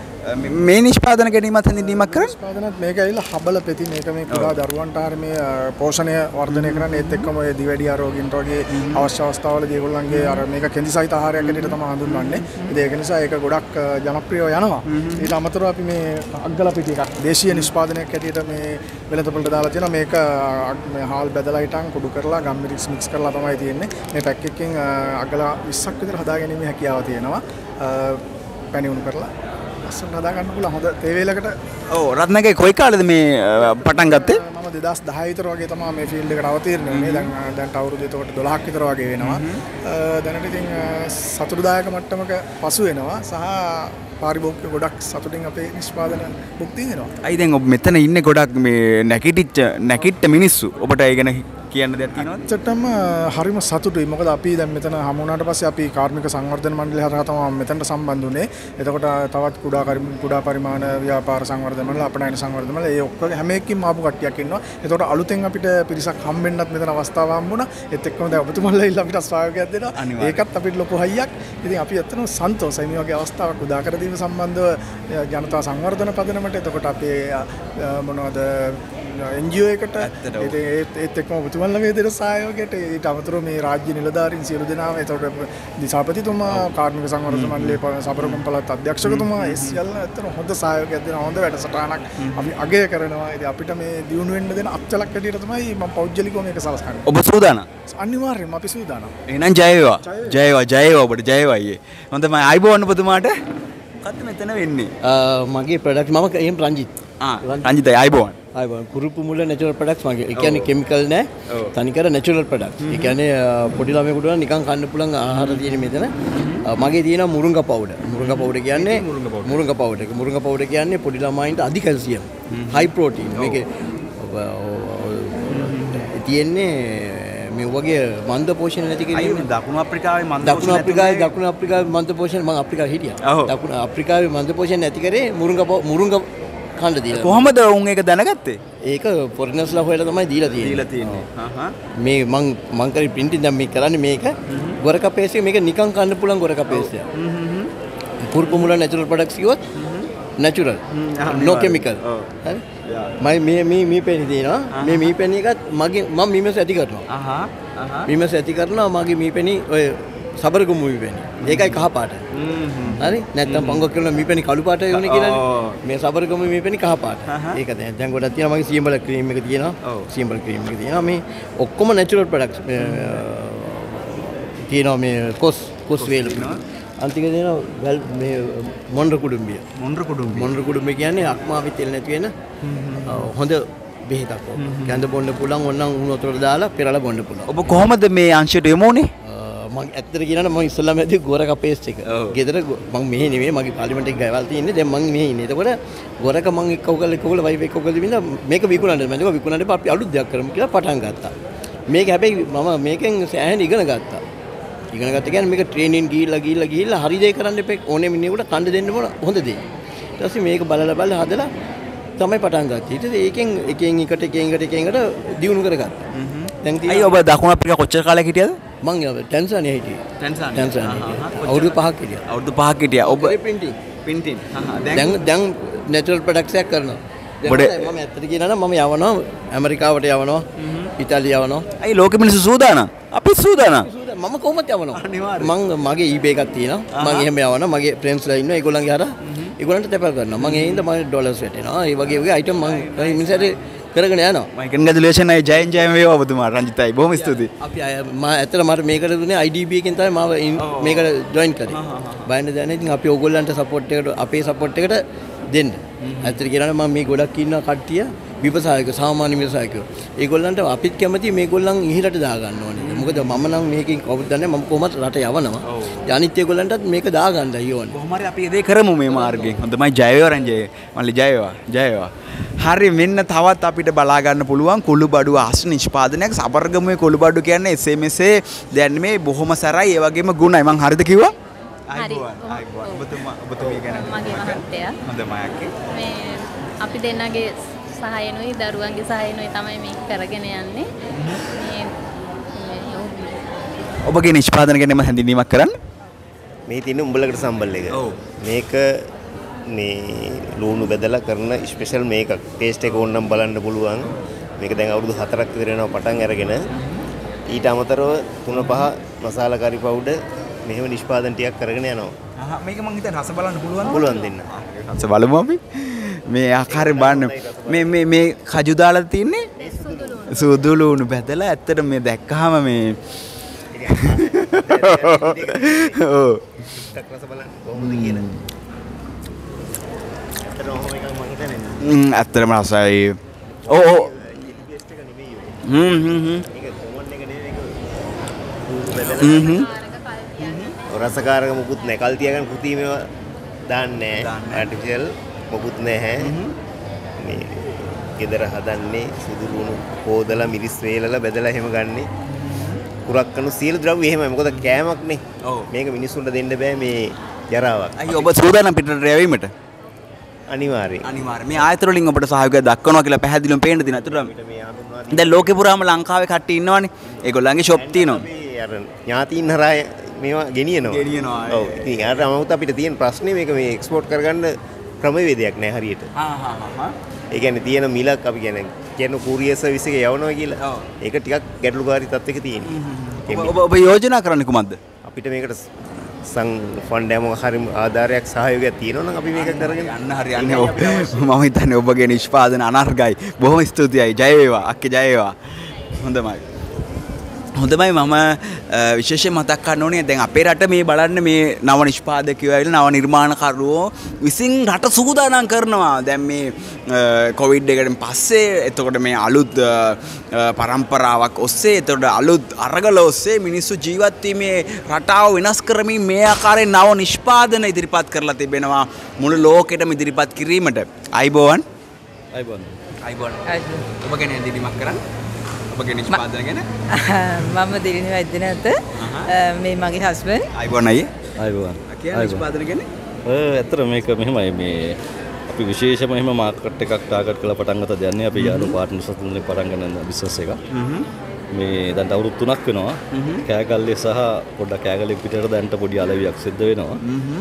Speaker 1: මේ නිෂ්පාදන ගැනීමත් හැඳින්වීමක් කරන්න.
Speaker 10: නිෂ්පාදනත් මේක ඇවිල්ලා හබල පෙති මේක මේ කුඩා දරුවන්ට ආර මේ පෝෂණය වර්ධනය කරන්න ඒත් එක්කම ඔය දිවැඩි ආරෝගීන්ට වගේ අවශ්‍ය අවස්ථාවලදී ඒගොල්ලන්ගේ අර මේක කෙඳි සහිත ආහාරයක් හැටියට තමයි හඳුන්වන්නේ. ඉතින් ඒක නිසා ඒක ගොඩක් ජනප්‍රියව යනවා. ඊට අමතරව අපි මේ අග්ගල පිටි එකක් දේශීය නිෂ්පාදනයක් හැටියට මේ වෙළඳපොළට දාලා තියෙනවා. මේක මේ හාල් බෙදලා හිටන් කුඩු කරලා ගම්මිරිස් මික්ස් කරලා තමයි තියෙන්නේ. මේ පැක් එකකින් අග්ගල 20ක් විතර හදාගැනීමේ හැකියාව තියෙනවා. පැණි උණු කරලා ලස්සනට හදා ගන්න පුළුවන් හොඳ තේ වේලකට.
Speaker 1: ඔව් රත්නගේ කොයි කාලෙද මේ පටන් ගත්තේ?
Speaker 10: මම 2010 විතර වගේ තමයි මේ ෆීල්ඩ් එකට අවතීර්ණ වුණේ. දැන් අවුරුදු එතකොට 12ක් විතර වගේ වෙනවා. දැනට ඉතින් සතුටුදායක මට්ටමක පසු වෙනවා සහ පාරිභෝගික ගොඩක් සතුටින් අපේ නිෂ්පාදන භුක්ති විඳිනවා.
Speaker 1: අයි දැන් ඔබ මෙතන ඉන්නේ ගොඩක් මේ නැකිට මිනිස්සු. ඔබට ඒ ගැන කියන්න දෙයක් තියෙනවද?
Speaker 10: ඇත්තටම හරිම සතුටුයි. මොකද අපි දැන් මෙතන හමු වුණාට පස්සේ අපි කාර්මික සංවර්ධන මණ්ඩලය හරහා තමයි මෙතනට සම්බන්ධ වුණේ. එතකොට තවත් කුඩා පරිමාණ ව්‍යාපාර සංවර්ධන මණ්ඩල, අපනයන සංවර්ධන මණ්ඩල ඒ ඔක්කොම හැම එකකින්ම ආපු කට්ටියක් ඉන්නවා. එතකොට අලුතෙන් අපිට පිරිසක් හම්බෙන්නත් මෙතන අවස්ථාව හම්බුණා. ඒත් එක්කම දැන් ඔබතුමන්ලා ඉල්ල අපිට ස්වාගතයක් දෙනවා. ඒකත් අපිට ලොකු හයියක්. ඉතින් අපි ඇත්තටම සන්තෝෂයි මේ වගේ අවස්ථාවක් උදා කර දීම සම්බන්ධව ජනතා සංවර්ධන පදනමට. එතකොට අපේ මොනවද NGO එකට ඒත් එක්කම ඔබතුමන්ලා මේ දෙන සහයෝගයට ඊට අමතරව මේ රාජ්‍ය නිලධාරීන් සියලු දෙනාම එතකොට දිසාපතිතුමා කාර්මික සංවර්ධන මණ්ඩලයේ සබරගම් පළාත් අධ්‍යක්ෂකතුමා ඒ සියල්ල ඇත්තටම හොඳ සහයෝගයක් දෙන හොඳ වැඩසටහනක් අපි අගය කරනවා. ඉතින් අපිට මේ දියුණු වෙන්න දෙන අත්චලක් හැටියට තමයි මම පෞද්ගලිකව මේක සලස්කන්නේ.
Speaker 1: ඔබ සූදානම්?
Speaker 10: අනිවාර්යයෙන්ම අපි සූදානම්.
Speaker 1: එහෙනම් ජය වේවා. ජය වේවා ජය වේවා ඔබට ජය වේවා අයියේ. හොඳයි අයිබෝන් ඔබතුමාට. මොකද්ද මෙතන වෙන්නේ?
Speaker 11: මගේ ප්‍රොඩක්ට් මම එහෙම රංජිත්.
Speaker 1: රංජිතයි අයිබෝන්.
Speaker 11: අයිබෝන් කුරුප්පු මුල නැචරල් ප්‍රොඩක්ට්ස් මගේ. ඒ කියන්නේ කෙමිකල් නෑ. තනිකර නැචරල් ප්‍රොඩක්ට්ස්. ඒ කියන්නේ පොඩි ළමයෙකුට නිකන් කන්න පුළුවන් ආහාර තියෙන මෙතන. මගේ තියෙනවා මුරුංගා පවුඩර්. මුරුංගා පවුඩර් කියන්නේ මුරුංගා පවුඩර්. මුරුංගා පවුඩර් කියන්නේ පොඩි ළමයින්ට අධි කැල්සියම්, හයි ප්‍රෝටීන්. මේකේ තියෙන්නේ මේ වගේ මන්ද පෝෂණ නැති කෙනෙක්.
Speaker 1: දකුණු අප්‍රිකාවේ
Speaker 11: මන්ද පෝෂණ මම අප්‍රිකාවේ හිටියා. දකුණු අප්‍රිකාවේ මන්ද පෝෂණ නැති කරේ මුරුංගා කන්න දීලා.
Speaker 1: කොහොමද උන් ඒක දැනගත්තේ?
Speaker 11: ඒක ෆොරිනර්ස්ලා හොයලා තමයි දීලා තියෙන්නේ. මේ මං කරේ ප්‍රින්ටින් දැන් මේ කරන්නේ මේක ගොරක පේස්ට් එක මේක නිකන් කන්න පුළුවන් ගොරක පේස්ට් එක. කුරුප්පු මුල නැචරල් ප්‍රොඩක්ට්ස් කිව්වොත් නැචරල් no chemical. හරි. මේ පෙනි තියෙනවා. මේ මීපෙනි එකත් මම මීමැස්ස ඇති කරනවා. මීමැස්ස ඇති කරනවා මගේ මීපෙනි ඔය සබරගමු මීපෙනි. ඒකයි කහ පාට. හරි. නැත්තම් පංගොක් කරන මීපෙනි කළු පාට වෙන්නේ කියලානේ. මේ සබරගමු මීපෙනි කහ පාට. ඒක දැන් ගොඩක් තියෙනවා මගේ සියඹල ක්‍රීම් එක තියෙනවා. සියඹල ක්‍රීම් එක තියෙනවා. මේ ඔක්කොම නැචරල් ප්‍රොඩක්ට්ස්. තියෙනවා මේ කොස් වේල. අන්තික දෙනවා මේ මොණ්ඩ කුඩුම්බිය. මොණ්ඩ කුඩුම්බිය කියන්නේ අක්මාවි තෙල් නැති වෙන හොඳ බෙහෙතක්. කැඳ බොන්න පුළුවන් ඕනනම් උණු වතුරට දාලා පෙරලා බොන්න පුළුවන්.
Speaker 1: ඔබ කොහොමද මේ අංශයට යමු උනේ?
Speaker 11: මම ඇත්තට කියනනම් මම ඉස්සල්ලාම ඇදී ගොරක පේස්ට් එක. ගෙදර මම මෙහෙ නෙමෙයි මගේ පාර්ලිමේන්තු එක ගාවල් තියෙන්නේ. දැන් මම මෙහෙ ඉන්නේ. එතකොට ගොරක මම එක්කවල වයිෆ් එක්කවල වින්ද මේක විකුණන්න මම ඒක විකුණන්න අපි අලුත් දෙයක් කරමු කියලා පටන් ගත්තා. මේක හැබැයි මම මේකෙන් සෑහෙන ඉගෙන ගත්තා. ඉගෙන ගත්ත කියන්නේ මේක ට්‍රේනින් ගිහිල්ලා හරි දේ කරන්න එපා. ඕනේ මිනිහෙකුට කන්න දෙන්න ඕන හොඳ දේ. ඊට පස්සේ මේක බලලා හදලා තමයි පටන් ගත්තේ. ඊට පස්සේ ඒකෙන් එකට දියුණු කරගත්තා. දැන්
Speaker 1: අයි ඔබ දකුණු අප්‍රිකා කොච්චර කාලයක් හිටියද?
Speaker 11: මං ටැන්සානියා හිටියේ. ටැන්සානියා. අවුරුදු 5ක් හිටියා.
Speaker 1: අවුරුදු 5ක් හිටියා. ඔබ
Speaker 11: පින්ටින්. දැන් නැචරල් ප්‍රොඩක්ට්ස් එකක් කරනවා. මම ඇත්තට කියනවා නම් මම යවනවා ඇමරිකාවට යවනවා ඉතාලිය යවනවා.
Speaker 1: අයි ලෝකෙ මිනිස්සු සූදානම්. අපිත් සූදානම්.
Speaker 11: මම කොහොමද යවනවා? මගේ eBay එකක් තියෙනවා. මම එහෙම යවනවා. මගේ ෆ්‍රෙන්ඩ්ස්ලා ඉන්නවා. ඒගොල්ලන්ගේ හරහා ඒගොල්ලන්ට තැපල් කරනවා. මම ඒ හින්දා මම ඩොලර්ස් වැටෙනවා. ඒ වගේ අයිටම් මම මිනිස්සුන්ට කරගෙන යනවා.
Speaker 1: මම කන්ග්‍රැචුලේෂන් අය ජයෙන් වේවා ඔබතුමා රංජිතයි. බොහොම ස්තුතියි.
Speaker 11: අපි මම ඇත්තට මට මේකට දුන්නේ IDB එකෙන් තමයි මම මේකට ජොයින් කරේ. බයින්න දැන ඉතින් අපි ඕගොල්ලන්ට සපෝට් එකට අපේ සපෝට් එකට දෙන්න. ඇත්තට කියනවා මම මේ ගොඩක් ඉන්න කට්ටිය විවසායක සාමාන්‍ය විවසායකයෝ. ඒගොල්ලන්ට අපිත් කැමති මේගොල්ලන් ඉහළට දා ගන්න ඕනේ. මොකද මම නම් මේකෙන් කවුරුද දන්නේ මම කොහොමද රට යවනවා. අනිත් ඒගොල්ලන්ටත් මේක දාගන්නයි ඕනේ.
Speaker 1: කොහොම හරි අපි ඒ කරමු මේ මාර්ගයෙන්. හොඳයි ජය වේවා රංජය. මල්ලි ජය වේවා. හරි මෙන්න තවත් අපිට බලා ගන්න පුළුවන් කුළුබඩු ආශ්‍රිත නිෂ්පාදනයක් සබර්ගමුවේ කුළුබඩු කියන්නේ එසේ මෙසේ දැන් මේ බොහොම සරයි ඒ වගේම ගුණයි. මං හරිද කිව්වා?
Speaker 2: හරි.
Speaker 1: ඔබතුමී ගැන
Speaker 2: මගේ මහත්තයා.
Speaker 1: හොඳයි මායකේ.
Speaker 2: මේ අපි දෙන්නගේ සහයනුයි දරුවන්ගේ සහයනුයි තමයි මේක කරගෙන යන්නේ.
Speaker 1: ඔබගේ නිෂ්පාදන ගැනම හැඳින්වීමක් කරන්න.
Speaker 7: මේ තියෙන උඹලකට සම්බල් එක. මේක මේ ලුණු බෙදලා කරන ස්පෙෂල් මේකක්. ටේස්ට් එක ඕනනම් බලන්න පුළුවන්. මේක දැන් අවුරුදු 4ක් විතර වෙනවා පටන් අරගෙන. ඊට අමතරව 3-5 මසාලා කරි පවුඩර් මෙහෙම නිෂ්පාදන ටිකක් කරගෙන යනවා.
Speaker 1: මේක මං හිතන්නේ රස බලන්න පුළුවන්.
Speaker 7: පුළුවන් දෙන්න.
Speaker 1: රස බලමු අපි. මේ ආකාරයෙන් බලන්න. මේ කජු දාලා තින්නේ සුදු ලුණු බෙදලා ඇත්තට මේ දැක්කහම මේ ඔව්.
Speaker 7: රස බලන්න කොහොමද කියලා.
Speaker 1: ඇත්තටම රසයි. ඔව්.
Speaker 7: රසකාරක මුකුත් නැහැ. කල් තියාගෙන කුතී මේවා දාන්නේ නැහැ. ආටිෆිෂල් මුකුත් නැහැ. මේ ගෙදර හදන්නේ සුදු ලුණු හොදලා මිරිස් වේලලා බෙදලා එහෙම ගන්නේ. කුරක් කනු සීල ද්‍රව්‍ය එහෙමයි. මොකද කෑමක්නේ. මේක මිනිස්සුන්ට දෙන්න බෑ මේ ජරාවක්.
Speaker 1: අයියෝ ඔබ සූදානම් පිටරට යවීමට?
Speaker 7: අනිවාර්යයෙන්.
Speaker 1: මේ ආයතන වලින් ඔබට සහයෝගය දක්වනවා කියලා පැහැදිලිවම පේන්න දින අතුරම. දැන් ලෝකේ පුරාම ලංකාවේ කට්ටිය ඉන්නවනේ. ඒගොල්ලන්ගේ ෂොප් තියෙනවා.
Speaker 7: අර ඥාතීන් හරහා මේවා ගෙනියනවා. ඔව්. ඉතින් යාට අමවුත් අපිට තියෙන ප්‍රශ්නේ මේක මේ එක්ස්පෝර්ට් කරගන්න ක්‍රමවේදයක් නැහැ හරියට. ඒ කියන්නේ තියෙන මිලක් අපි කියන කුරියර් සර්විස් එකේ යවනවා කියලා. ඒක ටිකක් ගැටලුකාරී තත්ත්වයක තියෙනවා.
Speaker 1: ඔබ යෝජනා කරන්නේ කුමක්ද?
Speaker 7: අපිට මේකට ෆන්ඩ් මොකක් හරි ආධාරයක් සහයෝගයක් තියෙනවා නම් අපි මේක කරගෙන
Speaker 1: යන්න හරියන්නේ. මම හිතන්නේ ඔබගේ නිෂ්පාදන අනර්ගයි. බොහොම ස්තුතියි. ජය වේවා. අක්කේ ජය වේවා. හොඳයි. මම විශේෂයෙන් මතක් කරන්න ඕනේ දැන් අපේ රට මේ බලන්න මේ නව නිෂ්පාදකයෝ ඇවිල්ලා නව නිර්මාණකරුවෝ විසින් රට සූදානම් කරනවා. දැන් මේ කොවිඩ් එකෙන් පස්සේ එතකොට මේ අලුත් පරම්පරාවක් ඔස්සේ එතකොට අලුත් අරගල ඔස්සේ මිනිස්සු ජීවත් වීමේ රටාව වෙනස් කරමින් මේ ආකාරයෙන් නව නිෂ්පාදන ඉදිරිපත් කරලා තිබෙනවා මුළු ලෝකෙටම ඉදිරිපත් කිරීමට. අයිබෝවන්. ඔබ ගැන දිලිමක් කරන්න. ඔබගේ නිෂ්පාදන ගැන
Speaker 4: මම දිලිනි වෛද්‍යනාත මේ මගේ හස්බන්ඩ්
Speaker 1: අයිබෝන් අයියේ
Speaker 12: අයිබෝන්
Speaker 1: නිෂ්පාදන ගැන
Speaker 12: ඇත්තට මේක මෙහෙමයි මේ අපි විශේෂම එහෙම මාකට් එකක් ටාගට් කරලා පටන් ගත්ත දෙන්නේ අපි යාළු පාර්ට්නර්ස් අතුරින් පටන් ගන්න බිස්නස් එකක් මේ දැන් අවුරුදු 3ක් වෙනවා කෑගල්ලේ සහ පොඩ්ඩක් කෑගල්ලේ පිටට දැන්ට පොඩි අලවියක් සිද්ධ වෙනවා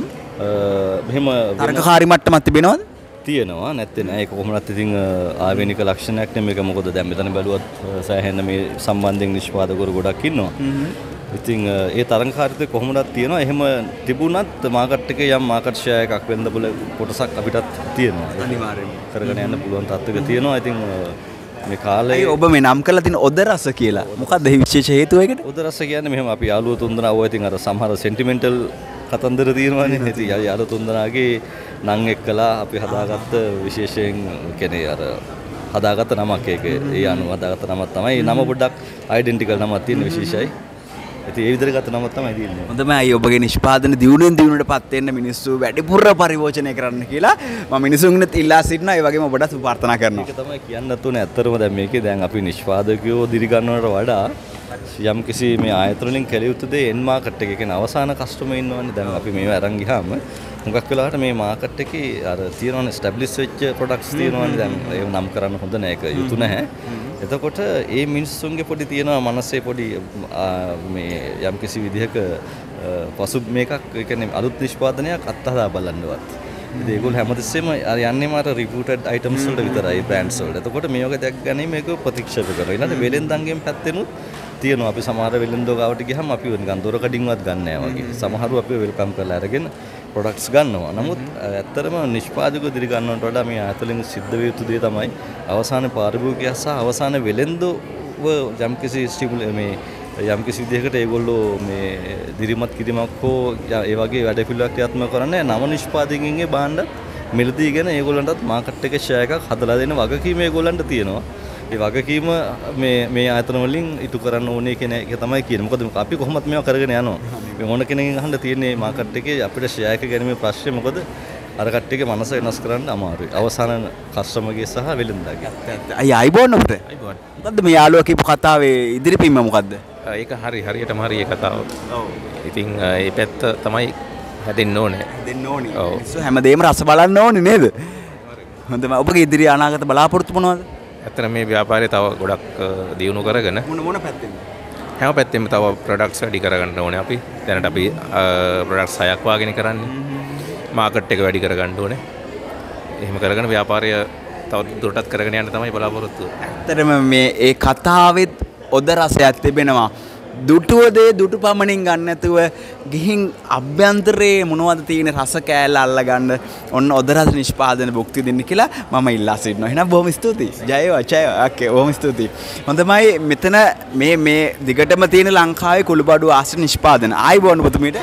Speaker 12: මෙහෙම
Speaker 1: තරගකාරී මට්ටමක් තිබෙනවද
Speaker 12: තියෙනවා නැත්නම් නෑ ඒක කොහොමවත් ඉතින් ආවේනික ලක්ෂණයක් නෙමෙයි මේක මොකද දැන් මෙතන බැලුවත් සෑහෙන මේ සම්බන්ධයෙන් නිෂ්පාදකවරු ගොඩක් ඉන්නවා. ඉතින් ඒ තරංකාරීත්වය කොහොමදත් තියෙනවා. එහෙම තිබුණත් මාකට් එකේ යම් මාකට් ෂෙයා එකක් වෙන්න බල කොටසක් අපිටත් තියෙනවා.
Speaker 1: අනිවාර්යයෙන්ම
Speaker 12: කරගෙන යන්න පුළුවන් තත්ත්වයක තියෙනවා. ඉතින් මේ කාලේ
Speaker 1: ඔබ මේ නම් කරලා තියෙන ඔද රස කියලා. මොකක්ද ඒ විශේෂ හේතුව ඒකට?
Speaker 12: ඔද රස කියන්නේ මෙහෙම අපි යාළුවෝ තුන්දෙනා ඔය ඉතින් අර සමහර සෙන්ටිමෙන්ටල් කතන්දර තියෙනවානේ. ඉතින් යාළුවෝ තුන්දෙනාගේ නම් එක්කලා අපි හදාගත්ත විශේෂයෙන් කියන්නේ අර හදාගත්ත නමක් ඒක. ඒ අනුව හදාගත්ත නමක් තමයි. නම පොඩ්ඩක් අයිඩෙන්ටිකල් නමක් තියෙන විශේෂයි. ඉතින් ඒ විදිහට ගත්ත නමක් තමයි තියෙන්නේ.
Speaker 1: හොඳයි ඔබගේ නිෂ්පාදන දියුණුවෙන් දියුණුවටපත් වෙන්න මිනිස්සු වැඩිපුර පරිවෝචනය කරන්න කියලා මම මිනිසුන්ගෙත් ඉල්ලා සිටිනවා. ඒ වගේම ඔබටත් ප්‍රාර්ථනා කරනවා.
Speaker 12: ඒක තමයි කියන්නත් උනේ. ඇත්තටම දැන් මේකේ දැන් අපි නිෂ්පාදකයෝ දිරි ගන්නවට වඩා යම් කිසි මේ ආයතන වලින් කළ යුතු දේ එන් මාකට් එකේ කියන්නේ අවසාන කස්ටමර් ඉන්නවනේ. දැන් අපි මේව අරන් ගියාම මුගක් වෙලාවට මේ මාකට් එකේ අර තියෙනවනේ ස්ටැබ්ලිෂ් වෙච්ච ප්‍රොඩක්ට්ස් තියෙනවනේ. දැන් ඒව නම් කරන්න හොඳ නැහැ. ඒක යුතු නැහැ. එතකොට ඒ මිනිස්සුන්ගේ පොඩි තියෙනවා මනසේ පොඩි මේ යම් කිසි විදිහක පසු මේකක් ඒ කියන්නේ අලුත් නිෂ්පාදනයක් අත්හදා බලන්නවත්. ඉතින් ඒගොල්ලෝ හැමතිස්සෙම යන්නේම අර රිපියුටඩ් අයිටම්ස් වලට විතරයි බ්‍රෑන්ඩ්ස් වලට. එතකොට මේක දැක් ගැනීම මේක ප්‍රතික්ෂේප කරනවා. ඊළඟට වෙලෙන්දන්ගෙන් පැත්තෙනුත් තියෙනවා. අපි සමහර වෙලෙන්දෝ ගාවට ගියහම අපි නිකන් දොර කඩින්වත් ගන්න නැහැ වගේ. සමහරව අපි වෙල්කම් කරලා අරගෙන ප්‍රොඩක්ට්ස් ගන්නවා. නමුත් ඇත්තටම නිෂ්පාදකව දිරි ගන්නවට වඩා මේ ආයතනයෙන් සිද්ධ වේ යුතු දේ තමයි අවසාන පාරිභෝගිකයා සහ අවසාන වෙලෙන්දෝ යම්කිසි ස්ටිමුල මේ යම්කිසි විදිහකට ඒගොල්ලෝ මේ දිරිමත් කිරීමක් හෝ ඒ වගේ වැඩ පිළිවෙලක් ක්‍රියාත්මක කරන්නේ නව නිෂ්පාදකයන්ගේ භාණ්ඩ මිලදීගෙන ඒගොල්ලන්ටත් මාකට් එකේ ෂෙයා එකක් හදලා දෙන්න වගකීම ඒගොල්ලන්ට තියෙනවා. ඒ වගකීම මේ ආයතන වලින් ඉටු කරන්න ඕනේ කියන එක තමයි කියන්නේ. මොකද අපි කොහොමත් මේවා කරගෙන යනවා. මේ ඕන කෙනෙක්ගෙන් අහන්න තියෙන්නේ මාකට් එකේ අපිට ෂෙයා එක ගැනීමේ ප්‍රශ්නේ මොකද? අර කට්ටියගේ මනස වෙනස් කරන්න අමාරුයි. අවසාන කස්ටමර්ගේ සහ වෙළඳාගේ.
Speaker 1: අයියා අයිබෝන් අපිට. අයිබෝන්. මොකද්ද මේ යාළුවා කියපු කතාවේ ඉදිරිපින්ම මොකද්ද?
Speaker 13: ඒක හරියටම හරි ඒ කතාව. ඔව්. ඉතින් ඒ පැත්ත තමයි හැදෙන්න ඕනේ.
Speaker 1: හැදෙන්න ඕනේ. ඔව්. හැමදේම රස බලන්න ඕනේ නේද? හොඳම ඔබගේ ඉදිරි අනාගත බලාපොරොත්තු මොනවද?
Speaker 13: ඇත්තට මේ ව්‍යාපාරය තව ගොඩක් දියුණු කරගෙන
Speaker 1: මොන පැත්තෙන්ද?
Speaker 13: හැම පැත්තෙම තව ප්‍රොඩක්ට්ස් වැඩි කරගන්න ඕනේ අපි. දැනට අපි ප්‍රොඩක්ට්ස් 6ක් වාගෙන කරන්නේ. මාකට් එක වැඩි කරගන්න ඕනේ. එහෙම කරගෙන ව්‍යාපාරය තව දුරටත් කරගෙන යන්න තමයි බලාපොරොත්තු වෙන්නේ.
Speaker 1: ඇත්තටම මේ ඒ කතාවෙත් ඔද රසයක් තිබෙනවා. දුටුවදේ දුටු පමණින් ගන්න නැතුව ගිහින් අභ්‍යන්තරයේ මොනවද තියෙන රස කෑල්ල අල්ලගන්න ඔන්න ඔද රස නිෂ්පාදන භුක්ති දෙන්න කියලා මම ඉල්ලා සිටිනවා. එහෙනම් බොහොම ස්තුතියි. ජය ඕකේ බොහොම ස්තුතියි. හොඳමයි මෙතන මේ දිගටම තියෙන ලංකාවේ කුළුබඩු ආශ්‍රිත නිෂ්පාදන. ආයිබෝන් ඔබතුමීට.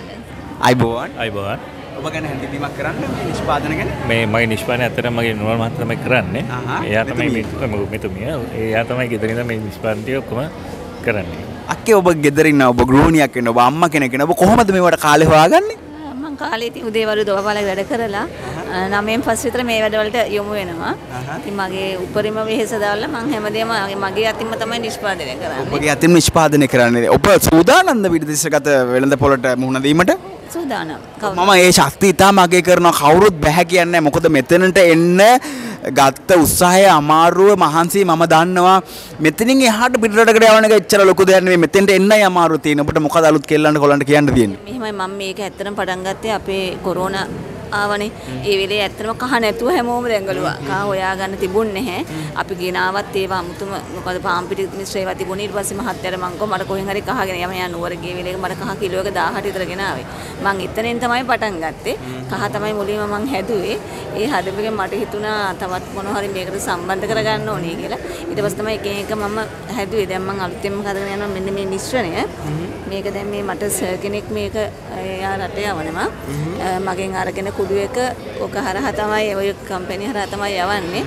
Speaker 1: ආයිබෝන්.
Speaker 13: ආයිබෝන්.
Speaker 1: ඔබ ගැන හැඳින්වීමක් කරන්න මේ නිෂ්පාදන ගැන.
Speaker 13: මේ මගේ නිෂ්පාදනය ඇත්තටම මගේ නුවර මහත්තයා තමයි කරන්නේ. එයා තමයි මෙතුමිය. එයා තමයි ගෙදරින් මේ නිෂ්පාදන ටික ඔක්කොම කරන්නේ.
Speaker 1: අක්කේ ඔබ ගෙදරින් ඔබ ගෘහණියක් වෙන ඔබ අම්මා කෙනෙක් වෙන ඔබ කොහොමද මේවට කාලේ හොයාගන්නේ?
Speaker 14: මම කාලේ ඉතින් උදේවරු දොරපාලක වැඩ කරලා 9න් පස්සේ විතර මේ වැඩවලට යොමු වෙනවා. ඉතින් මගේ උපරිම වෙහෙස දාලා මම හැමදේම මගේ අතින්ම තමයි නිෂ්පාදනය කරන්නේ.
Speaker 1: ඔබගේ අතින්ම නිෂ්පාදනය කරන්නේ. ඔබ සූදානම්ද විදේශගත වෙළඳ පොළට මුහුණ දීමට?
Speaker 14: සූදානම්.
Speaker 1: මම ඒ ශක්තිය ඉතාම අගය කරනවා. කවුරුත් බැහැ කියන්නේ නැහැ. මොකද මෙතනට එන්න ගත්ත උත්සාහය අමාරුව මහන්සි මම දන්නවා. මෙතනින් එහාට පිටරටකට යවන එක එච්චර ලොකු දෙයක් නෙවෙයි. මෙතෙන්ට එන්නයි අමාරුව තියෙන්නේ. ඔබට මොකද අලුත් කෙල්ලන්ට කොල්ලන්ට කියන්න තියෙන්නේ?
Speaker 14: මෙහෙමයි මම මේක ඇත්තටම පටන් ගත්තේ අපේ කොරෝනා ආවනේ. ඒ වෙලේ ඇත්තටම කහ නැතුව හැමෝම දැඟලුවා. කහ හොයාගන්න තිබුණේ නැහැ. අපි ගෙනාවත් ඒවා අමුතුම මොකද පාම් පිටි මිශ්‍ර ඒවා තිබුණේ. ඊට පස්සේ මහත්තයාට මං කොහොම මට කොහෙන් හරි කහගෙන යම යා නුවර ගිය වෙලේක මට කහ කිලෝයක 1000ට විතර ගෙනාවේ. මං එතනින් තමයි පටන් ගත්තේ. කහ තමයි මුලින්ම මං හැදුවේ. ඒ හදපෙකින් මට හිතුණා තවත් මොන හරි මේකට සම්බන්ධ කරගන්න ඕනේ කියලා. ඊට පස්සේ තමයි එක එක මම හැදුවේ. දැන් මං අලුතෙන්ම හදගෙන යනවා මෙන්න මේ මිශ්‍රණය. මේක දැන් මේ මට සර් කෙනෙක් මේක එයා රටේ යවනවා. මගෙන් අරගෙන කුඩු එක ඔක හරහා තමයි ඔය කම්පැනි හරහා තමයි යවන්නේ.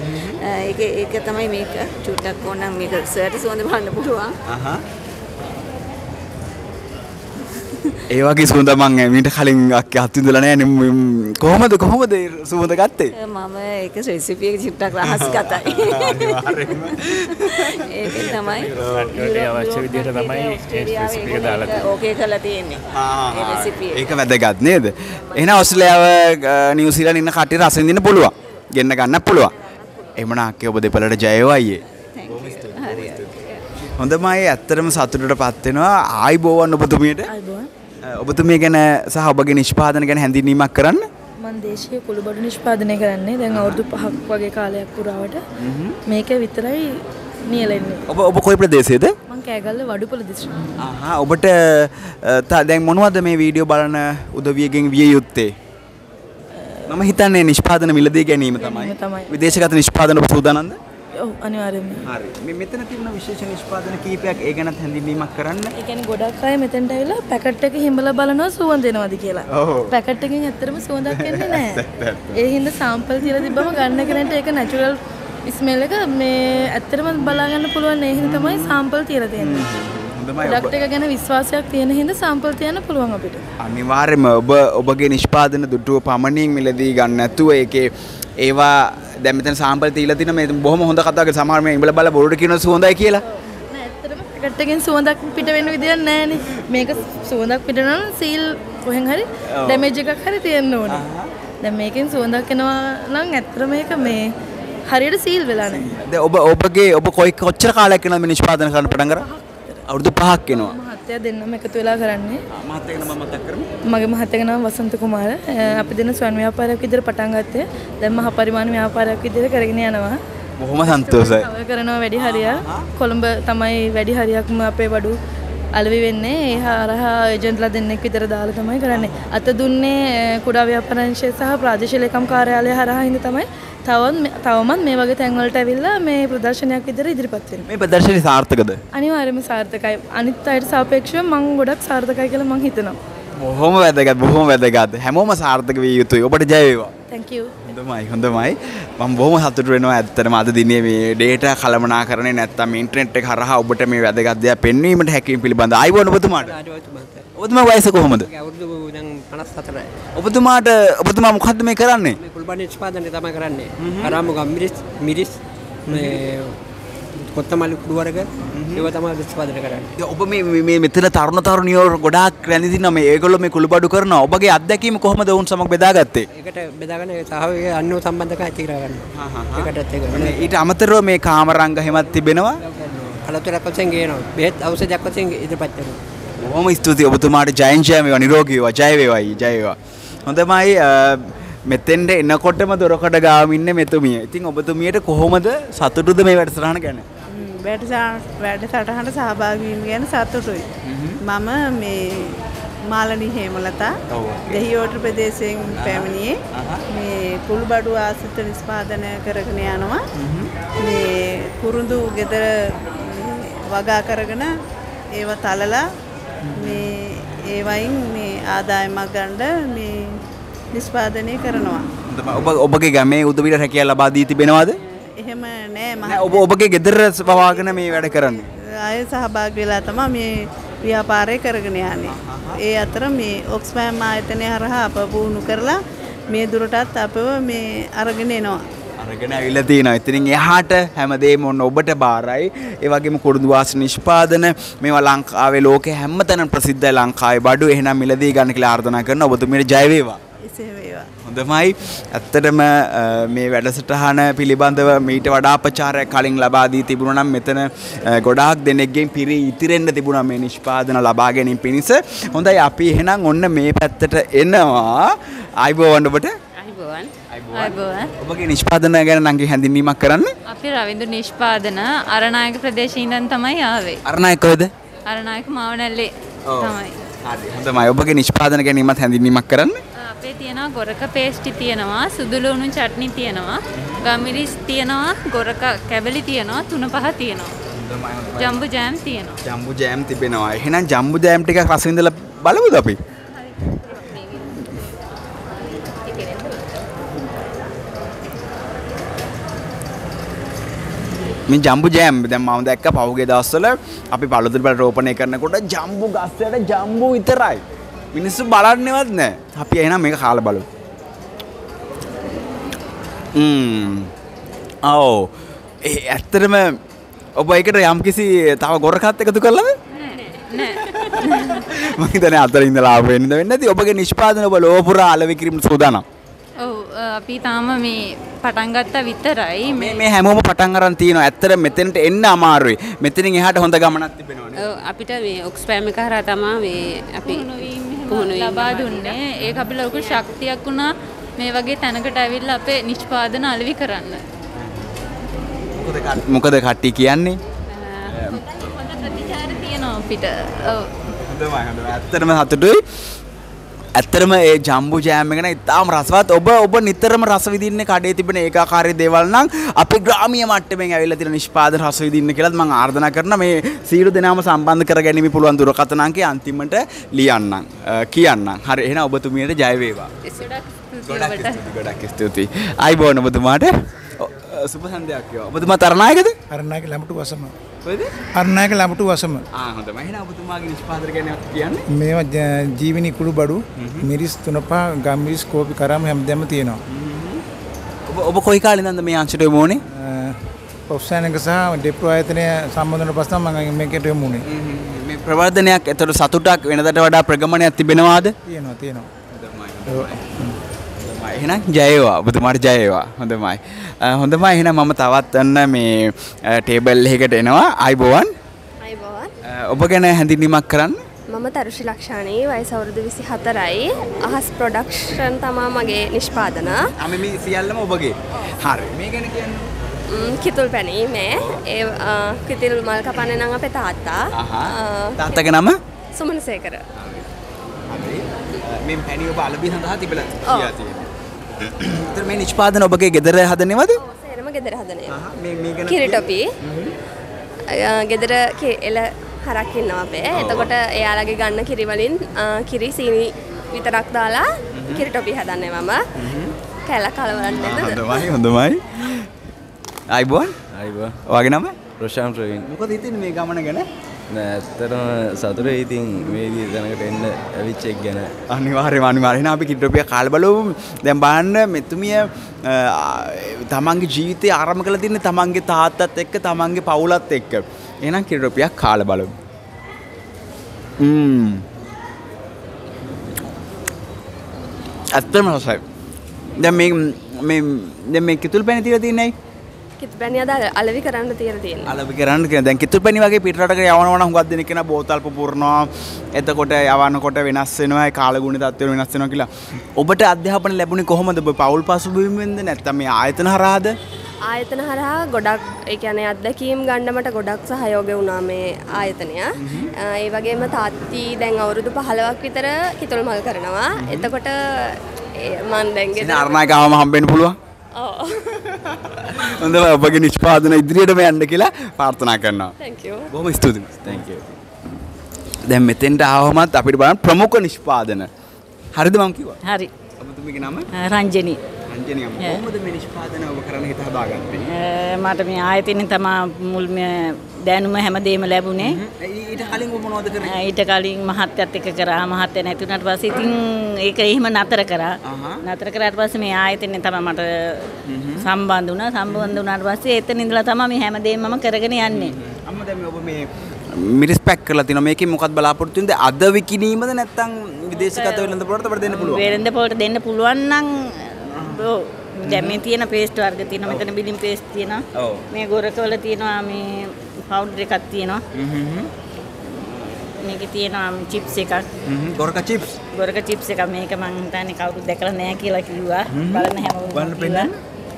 Speaker 14: ඒක තමයි මේක චුට්ටක් ඕනනම් මේක සර්ට සුවඳ බලන්න පුළුවන්.
Speaker 1: ඒ වගේ සුවඳ මං මීට කලින් අක්කේ අත්විඳලා නැහැ නේ. කොහොමද සුවඳ ගත්තේ?
Speaker 14: මම ඒක රෙසිපි එක චුට්ටක් රහස් කතයි. ඒක තමයි
Speaker 13: අවශ්‍ය විදිහට තමයි ඒ රෙසිපි එක දාලා තියෙන්නේ.
Speaker 14: ඕකේ කරලා තියෙන්නේ. ඒ රෙසිපි
Speaker 1: ඒක වැදගත් නේද? එහෙනම් ඕස්ට්‍රේලියාව නිව්සීලන්ත ඉන්න කට්ටිය රස විඳින්න පුළුවන්. ගෙන්න ගන්නත් පුළුවන්. එහෙමනම් අක්කේ ඔබ දෙපළට ජය වේවා අයියේ. හොඳමයි ඇත්තටම සතුටටපත් වෙනවා. ආයිබෝවන් ඔබතුමියට.
Speaker 15: ආයිබෝවන්.
Speaker 1: ඔබතුමිය ගැන සහ ඔබගේ නිෂ්පාදන ගැන හැඳින්වීමක් කරන්න.
Speaker 15: මම දේශීය කුළුබඩු නිෂ්පාදනය කරන්නේ දැන් අවුරුදු 5ක් වගේ කාලයක් පුරාවට. මේක විතරයි නියැලෙන්නේ.
Speaker 1: ඔබ කොයි ප්‍රදේශයේද?
Speaker 15: මම කෑගල්ල වඩුපොළ දිස්ත්‍රික්කය.
Speaker 1: ඔබට දැන් මොනවද මේ වීඩියෝ බලන උදවියගෙන් විය යුත්තේ? මම හිතන්නේ නිෂ්පාදන මිලදී ගැනීම තමයි. විදේශගත නිෂ්පාදන ඔබ සූදානම්ද?
Speaker 15: ඔව් අනිවාර්යයෙන්ම.
Speaker 1: හරි. මේ මෙතන තිබුණ විශේෂ නිෂ්පාදන කීපයක් ඒ ගැනත් හැඳින්වීමක් කරන්න.
Speaker 15: ඒ කියන්නේ ගොඩක් අය මෙතෙන්ට ඇවිල්ලා පැකට් එක හිඹලා බලනවා සුවඳ එනවද කියලා.
Speaker 1: ඔව්.
Speaker 15: පැකට් එකෙන් ඇත්තටම සුවඳක් එන්නේ නැහැ. ඒ හින්දා සාම්පල් තියලා තිබ්බම ගන්න කෙනෙක්ට ඒක නැචරල් ස්මෙල් එක මේ ඇත්තටම බලා ගන්න පුළුවන්. ඒ හින්දා තමයි සාම්පල් තියලා තියෙන්නේ. ප්‍රොඩක්ට් එක ගැන විශ්වාසයක් තියෙන හින්දා සාම්පල් තියන්න පුළුවන් අපිට.
Speaker 1: අනිවාර්යයෙන්ම ඔබගේ නිෂ්පාදන දුටුව පමණින් මිලදී ගන්න නැතුව ඒකේ ඒවා දැන් මෙතන සාම්පල් තියලා තින මේ බොහොම හොඳ කතාවක්. සමහර මේ ඉඹල බල බොරුට කියන සුවඳයි කියලා.
Speaker 15: නෑ ඇත්තටම පැකට් එකෙන් සුවඳක් පිට වෙන්න විදියක් නෑනේ. මේක සුවඳක් පිට වෙනවා නම් සීල් කොහෙන් හරි ඩැමේජ් එකක් හරි තියෙන්න ඕනේ. දැන් මේකෙන් සුවඳක් එනවා නම් ඇත්තට මේක මේ හරියට සීල් වෙලා නැහැ.
Speaker 1: දැන් ඔබ කොච්චර කාලයක් වෙනවද මේ නිෂ්පාදනය කරන්න පටන් ගන්න? අවුරුදු 5ක් වෙනවා.
Speaker 15: මහත්තයා දෙන්නම එකතු වෙලා කරන්නේ.
Speaker 1: මහත්තයාගේ නම මතක් කරමු.
Speaker 15: මගේ මහත්තයාගේ නම වසන්ත කුමාර. අපි දෙන්න ස්වයං ව්‍යාපාරයක් විදිහට පටන් ගත්තේ. දැන් මහ පරිමාණ ව්‍යාපාරයක් විදිහට කරගෙන යනවා.
Speaker 1: බොහොම සන්තෝෂයි.
Speaker 15: ඔය කරනවා වැඩි හරියක්. කොළඹ තමයි වැඩි හරියක්ම අපේ වඩු අලෙවි වෙන්නේ. ඒ හරහා ඒජන්ට්ලා දෙන්නෙක් විතර දාලා තමයි කරන්නේ. අත දුන්නේ කුඩා ව්‍යාපාරංශය සහ ප්‍රාදේශීය ලේකම් කාර්යාලය හරහා හින්දා තමයි තවමත් මේ වගේ තැන්වලට ඇවිල්ලා මේ ප්‍රදර්ශනයක් විදිහට ඉදිරිපත් වෙනවා.
Speaker 1: මේ ප්‍රදර්ශනය සාර්ථකද?
Speaker 15: අනිවාර්යයෙන්ම සාර්ථකයි. අනිත් අයට සාපේක්ෂව මම ගොඩක් සාර්ථකයි කියලා මම හිතනවා.
Speaker 1: බොහොම වැදගත්. හැමෝම සාර්ථක විය යුතුයි. ඔබට ජය වේවා.
Speaker 15: thank you.
Speaker 1: හොඳමයි මම බොහොම සතුටු වෙනවා ඇත්තටම අද දිනේ මේ data කළමනාකරණය නැත්තම් ඉන්ටර්නෙට් එක හරහා ඔබට මේ වැදගත් දේවල් පෙන්වීමට හැකියීම පිළිබඳ අයවන ඔබතුමාට ඔබතුමා වයස කොහොමද?
Speaker 16: අවුරුදු දැන් 54යි.
Speaker 1: ඔබතුමා මොකද්ද මේ කරන්නේ?
Speaker 16: මේ කුල්බඩු නිෂ්පාදනය තමයි කරන්නේ. අරාමුග මිරිස් මේ කොත්තමල්ලි කුඩු වර්ග ඒවා තමයි නිෂ්පාදනය කරන්නේ.
Speaker 1: ඔබ මේ මෙතන තරුණ තරුණියෝ ගොඩාක් රැඳී තිනවා මේ ඒගොල්ලෝ මේ කුළුබඩු කරනවා. ඔබගේ අත්දැකීම කොහොමද වුන් සමග බෙදාගත්තේ?
Speaker 16: ඒකට බෙදාගෙන සහයෝගය අන්‍යෝ සම්බන්ධකම් ඇති කරගන්නවා. ඒකටත් ඒක.
Speaker 1: ඊට අමතරව මේ කාමරංග හැමත් තිබෙනවා.
Speaker 16: කලතුරක් වශයෙන් ගේනවා. බෙහෙත් ඖෂධයක් වශයෙන් ඉදිරිපත් කරනවා.
Speaker 1: බොහොම ස්තුතියි ඔබතුමාට ජයෙන් ජය වේවා නිරෝගී වේවා ජය වේවායි ජය වේවා. හොඳමයි මෙතෙන්ට එනකොටම දොරකඩ ගාම ඉන්නේ මෙතුමිය. ඉතින් ඔබතුමියට කොහොමද සතුටුද මේ වැඩසටහන ගැන?
Speaker 17: වැඩසටහනට සහභාගී වීම ගැන සතුටුයි. මම මේ මාලනී හේමලතා දෙහිවොට ප්‍රදේශයෙන් පැමිණියේ මේ කුළුබඩු ආශ්‍රිත නිෂ්පාදනය කරගෙන යනවා. මේ කුරුඳු ගෙදර වගා කරගෙන ඒව තලලා මේ ඒවයින් මේ ආදායමක් ගන්න මේ නිෂ්පාදනය කරනවා.
Speaker 1: ඔබගේ ගමේ උදවියට රැකියාව ලබා දී තිබෙනවද?
Speaker 17: එහෙම නෑ මහත්තයා.
Speaker 1: ඔබගේ ගෙදර වවාගෙන මේ වැඩ කරන්නේ.
Speaker 17: ආයෙ සහභාගී වෙලා තමයි මේ ව්‍යාපාරය කරගෙන යන්නේ. ඒ අතර මේ ඔක්ස්ෆෑම් ආයතනය හරහා අප පුහුණු කරලා මේ දුරටත් අපව මේ අරගෙන එනවා.
Speaker 1: අරගෙන ඇවිල්ලා තියෙනවා. ඉතින් එහාට හැමදේම ඔන්න ඔබට බාරයි. ඒ වගේම කුරුඳු වාස නිෂ්පාදන මේවා ලංකාවේ ලෝකේ හැමතැනම ප්‍රසිද්ධයි ලංකාවේ බඩු. එහෙනම් මිලදී ගන්න කියලා ආර්දනා කරනවා. ඔබතුමීට ජය වේවා.
Speaker 17: එසේ වේවා.
Speaker 1: හොඳමයි. ඇත්තටම මේ වැඩසටහන පිළිබඳව මීට වඩා ප්‍රචාරයක් කලින් ලබා දී තිබුණා නම් මෙතන ගොඩාක් දෙනෙක්ගෙන් පිරී ඉතිරෙන්න තිබුණා මේ නිෂ්පාදන ලබා ගැනීම පිණිස. හොඳයි අපි එහෙනම් ඔන්න මේ පැත්තට එනවා. ආයිබෝවන් ඔබට. ඔබගේ නිෂ්පාදන ගැන නංගි හැඳින්වීමක් කරන්න.
Speaker 18: අපි රවින්දු නිෂ්පාදන අරණායක ප්‍රදේශයේ ඉඳන් තමයි ආවේ.
Speaker 1: අරණායක කොහෙද?
Speaker 18: අරණායක මාවනැල්ලේ තමයි.
Speaker 1: හරි හොඳයි. ඔබගේ නිෂ්පාදන ගැනීමත් හැඳින්වීමක් කරන්න.
Speaker 18: අපේ තියෙනවා ගොරක පේස්ටි තියෙනවා, සුදුලුණු චට්නි තියෙනවා, ගමිරිස් තියෙනවා, ගොරක කැබලි තියෙනවා, 3-5 තියෙනවා. ජම්බු ජෑම් තියෙනවා.
Speaker 1: ජම්බු ජෑම් තිබෙනවා. එහෙනම් ජම්බු ජෑම් ටිකක් රස විඳලා බලමුද අපි? මේ ජම්බු ජෑම් දැන් මම දැක්ක පහුගිය දවස්වල අපි පළතුරු බල රෝපණය කරනකොට ජම්බු ගස්වලට ජම්බු විතරයි. මිනිස්සු බලන්නේවත් නැහැ. අපි එහෙනම් මේක කාලා බලමු. ඇත්තටම ඔබ ඒකට යම්කිසි තව ගොරකත් එකතු කරලාද?
Speaker 18: නෑ.
Speaker 1: මම හිතන්නේ අතරින් ඉඳලා ආව වෙනද වෙන්නේ නැති. ඔබගේ නිෂ්පාදන ඔබ ලෝක පුරා අලෙවි කිරීම සූදානම්.
Speaker 18: ඔව් අපි තාම මේ පටන් ගත්තා විතරයි.
Speaker 1: මේ හැමෝම පටන් අරන් තියෙනවා. ඇත්තට මෙතෙන්ට එන්න අමාරුයි. මෙතනින් එහාට හොඳ ගමනක් තිබෙනවනේ.
Speaker 19: ඔව් අපිට මේ ඔක්ස්ෆෑම් එක හරහා තමයි මේ අපි
Speaker 18: පුහුණු ලබා දුන්නේ. ඒක අපිට ලොකු ශක්තියක් වුණා මේ වගේ තැනකට ඇවිල්ලා අපේ නිෂ්පාදන අලෙවි කරන්න.
Speaker 1: මොකද කට්ටිය කියන්නේ?
Speaker 18: හොඳ ප්‍රතිචාර තියෙනවා අපිට. ඔව්.
Speaker 1: හොඳයි. ඇත්තටම සතුටුයි. ඇත්තටම ඒ ජම්බු ජෑම් එක නම් ඉතාම රසවත්. ඔබ නිතරම රස විඳින්නේ කඩේ තිබෙන ඒකාකාරී දේවල් නම් අපි ග්‍රාමීය මට්ටමින් ඇවිල්ලා තියෙන නිෂ්පාදන රස විඳින්න කියලාත් මම ආර්දනා කරනවා. මේ සීළු දෙනාම සම්බන්ධ කර ගැනීම පුළුවන් දුරකථන අංකය අන්තිමට ලියන්නම් කියන්නම්. හරි එහෙනම් ඔබතුමියට ජය වේවා. ගොඩක් ස්තුතියි. ආයිබෝන් ඔබතුමාට. සුබ සන්ධ්‍යාවක් වේවා. ඔබතුමා තරණායකද?
Speaker 20: අරණායක ලැබටු වසම.
Speaker 1: කොහෙද?
Speaker 20: අරණායක ලැබටු වසම.
Speaker 1: හොඳයි. එහෙනම් ඔබතුමාගේ නිෂ්පාදන ගැන කියන්නේ?
Speaker 20: මේවා ජීවිනී කුළු බඩු, මිරිස් 3-5, ගම්මිරිස් කෝපි කරාම හැමදේම තියෙනවා.
Speaker 1: ඔබ කොයි කාලේ ඉඳන්ද මේ අංශයට යමු උනේ?
Speaker 20: ඔෆ්සෑන් එක සහ ඩෙප්‍රෝ ආයතනය සම්බන්ධ වෙන පස්සේ මම මේකට යමු උනේ.
Speaker 1: මේ ප්‍රවර්ධනයක් එතකොට සතුටක් වෙනදට වඩා ප්‍රගමනයක් තිබෙනවාද?
Speaker 20: තියෙනවා.
Speaker 1: එහෙනම් ජය වේවා. ඔබතුමාට ජය වේවා. හොඳයි. එහෙනම් මම තවත් අන්න මේ ටේබල් එකකට එනවා. ආයිබෝවන්. ඔබ ගැන හැඳින්වීමක් කරන්න.
Speaker 21: මම තරුෂි ලක්ෂාණී වයස අවුරුදු 24යි. අහස් ප්‍රොඩක්ෂන් තමයි මගේ නිෂ්පාදන.
Speaker 1: මේ සියල්ලම ඔබගේ. හරි. මේ ගැන කියන්න.
Speaker 21: කිතුල් පැනීමේ ඒ කිතුල් මල් කපන්නේ නම් අපේ තාත්තා.
Speaker 1: තාත්තගේ නම?
Speaker 21: සුමනසේකර.
Speaker 1: හරි. මේ පැණි ඔබ අලබි සඳහා තිබලා තියා තියෙනවා. ඉතින් මේ නිෂ්පාදන ඔබගේ ගෙදර හදන්නේවද?
Speaker 21: ඔව් සේරම ගෙදර හදන ඒවා. මේ ගැන කිරිටොපි. ගෙදර එල හරක් ඉන්නවා අපේ. එතකොට එයාලගේ ගන්න කිරි වලින් කිරි සීනි විතරක් දාලා කිරිටොපි හදන්නේ මම. කැල කලවරන්න නේද?
Speaker 1: හොඳමයි. අයිබෝන්.
Speaker 12: අයිබෝන්.
Speaker 1: ඔයාගේ නම?
Speaker 12: ප්‍රශාන්ත් ප්‍රවීන්.
Speaker 1: මොකද හිතන්නේ මේ ගමන ගැන?
Speaker 12: නෑ ඇත්තටම සතුටුයි ඉතින් මේ විදිහට දැනකට එන්න ඇවිච්ච එක ගැන.
Speaker 1: අනිවාර්යයෙන් අපි කිට්ටෝපියා කාලේ බලමු. දැන් බලන්න මෙතුමිය තමන්ගේ ජීවිතය ආරම්භ කළ තින්නේ තමන්ගේ තාත්තත් එක්ක තමන්ගේ පවුලත් එක්ක. එහෙනම් කිට්ටෝපියා කාලේ බලමු. ඇත්තම රසයි. දැන් මේ කිතුල් පැණි තියලා තියන්නේ
Speaker 21: කිතුල්පැණි අද අලෙවි කරන්න තියලා තියෙනවා.
Speaker 1: අලෙවි කරන්න කියන දැන් කිතුල්පැණි වගේ පිටරටකට යවනවා නම් හුඟක් දෙනෙක් කෙනා බෝතල් පුපුරනවා. එතකොට යවන්නකොට වෙනස් වෙනවා. ඒ කාලගුණ තත්ත්ව වෙනස් වෙනවා කියලා. ඔබට අධ්‍යාපන ලැබුණේ කොහොමද? ඔබ පෞල් පසුබිමෙන්ද නැත්නම් මේ ආයතන හරහාද?
Speaker 21: ආයතන හරහා ගොඩක් ඒ කියන්නේ අත්දැකීම් ගන්න මට ගොඩක් සහයෝගය වුණා මේ ආයතනය. ඒ වගේම තාත්ති දැන් අවුරුදු 15ක් විතර කිතුල් මල් කරනවා. එතකොට මම දැන් ගෙදර
Speaker 1: අරණායකවම හම්බෙන්න පුළුවන්.
Speaker 21: ඔව්.
Speaker 1: හොඳයි ඔබගේ නිෂ්පාදන ඉදිරියටම යන්න කියලා ප්‍රාර්ථනා කරනවා.
Speaker 21: Thank you.
Speaker 1: බොහොම ස්තුතියි. Thank you. දැන් මෙතෙන්ට ආවමත් අපිට බලන්න ප්‍රමුඛ නිෂ්පාදන. හරිද මම කිව්වා?
Speaker 3: හරි.
Speaker 1: ඔබතුමීගේ නම?
Speaker 3: රංජනි.
Speaker 1: රංජනි අම්මා. කොහොමද මේ නිෂ්පාදන ඔබ කරන්න හිත හදාගත්තේ?
Speaker 3: මට මේ ආයතනෙන් තමයි මුල් දැනුම හැමදේම ලැබුණේ.
Speaker 1: ඊට කලින් ඔබ මොනවද කරේ?
Speaker 3: ඊට කලින් මහත්යත් එක්ක කරා. මහත්ය නැති වුණාට පස්සේ ඉතින් ඒක එහෙම නතර කරා. නතර කරාට පස්සේ මේ ආයතනෙන් තමයි මට සම්බන්ධ වුණා. සම්බන්ධ වුණාට පස්සේ එතන ඉඳලා තමයි මේ හැමදේම මම කරගෙන යන්නේ.
Speaker 1: අම්මා දැන් ඔබ මේ මිරිස් පැක් කරලා තිනවා. මේකෙන් මොකක්ද බලාපොරොත්තු වෙන්නේ? අද විකිණීමද නැත්නම් විදේශගත වෙළඳ පොළට අපිට දෙන්න පුළුවන්?
Speaker 3: වෙළඳ පොළට දෙන්න පුළුවන් නම් දැන් මේ තියෙන පේස්ට් වර්ග තියෙනවා. මෙතන බිලින් පේස්ට් තියෙනවා. මේ ගොරකවල තියෙනවා මේ පවුඩර් එකක් තියෙනවා. මේකේ තියෙනවා චිප්ස් එකක්.
Speaker 1: ගොරක චිප්ස්.
Speaker 3: ගොරක චිප්ස් එකක් මේක මං හිතන්නේ කවුරුත් දැකලා නැහැ කියලා කිව්වා. බලන්න හැමෝම.
Speaker 1: බලන්න පෙන්නන්න.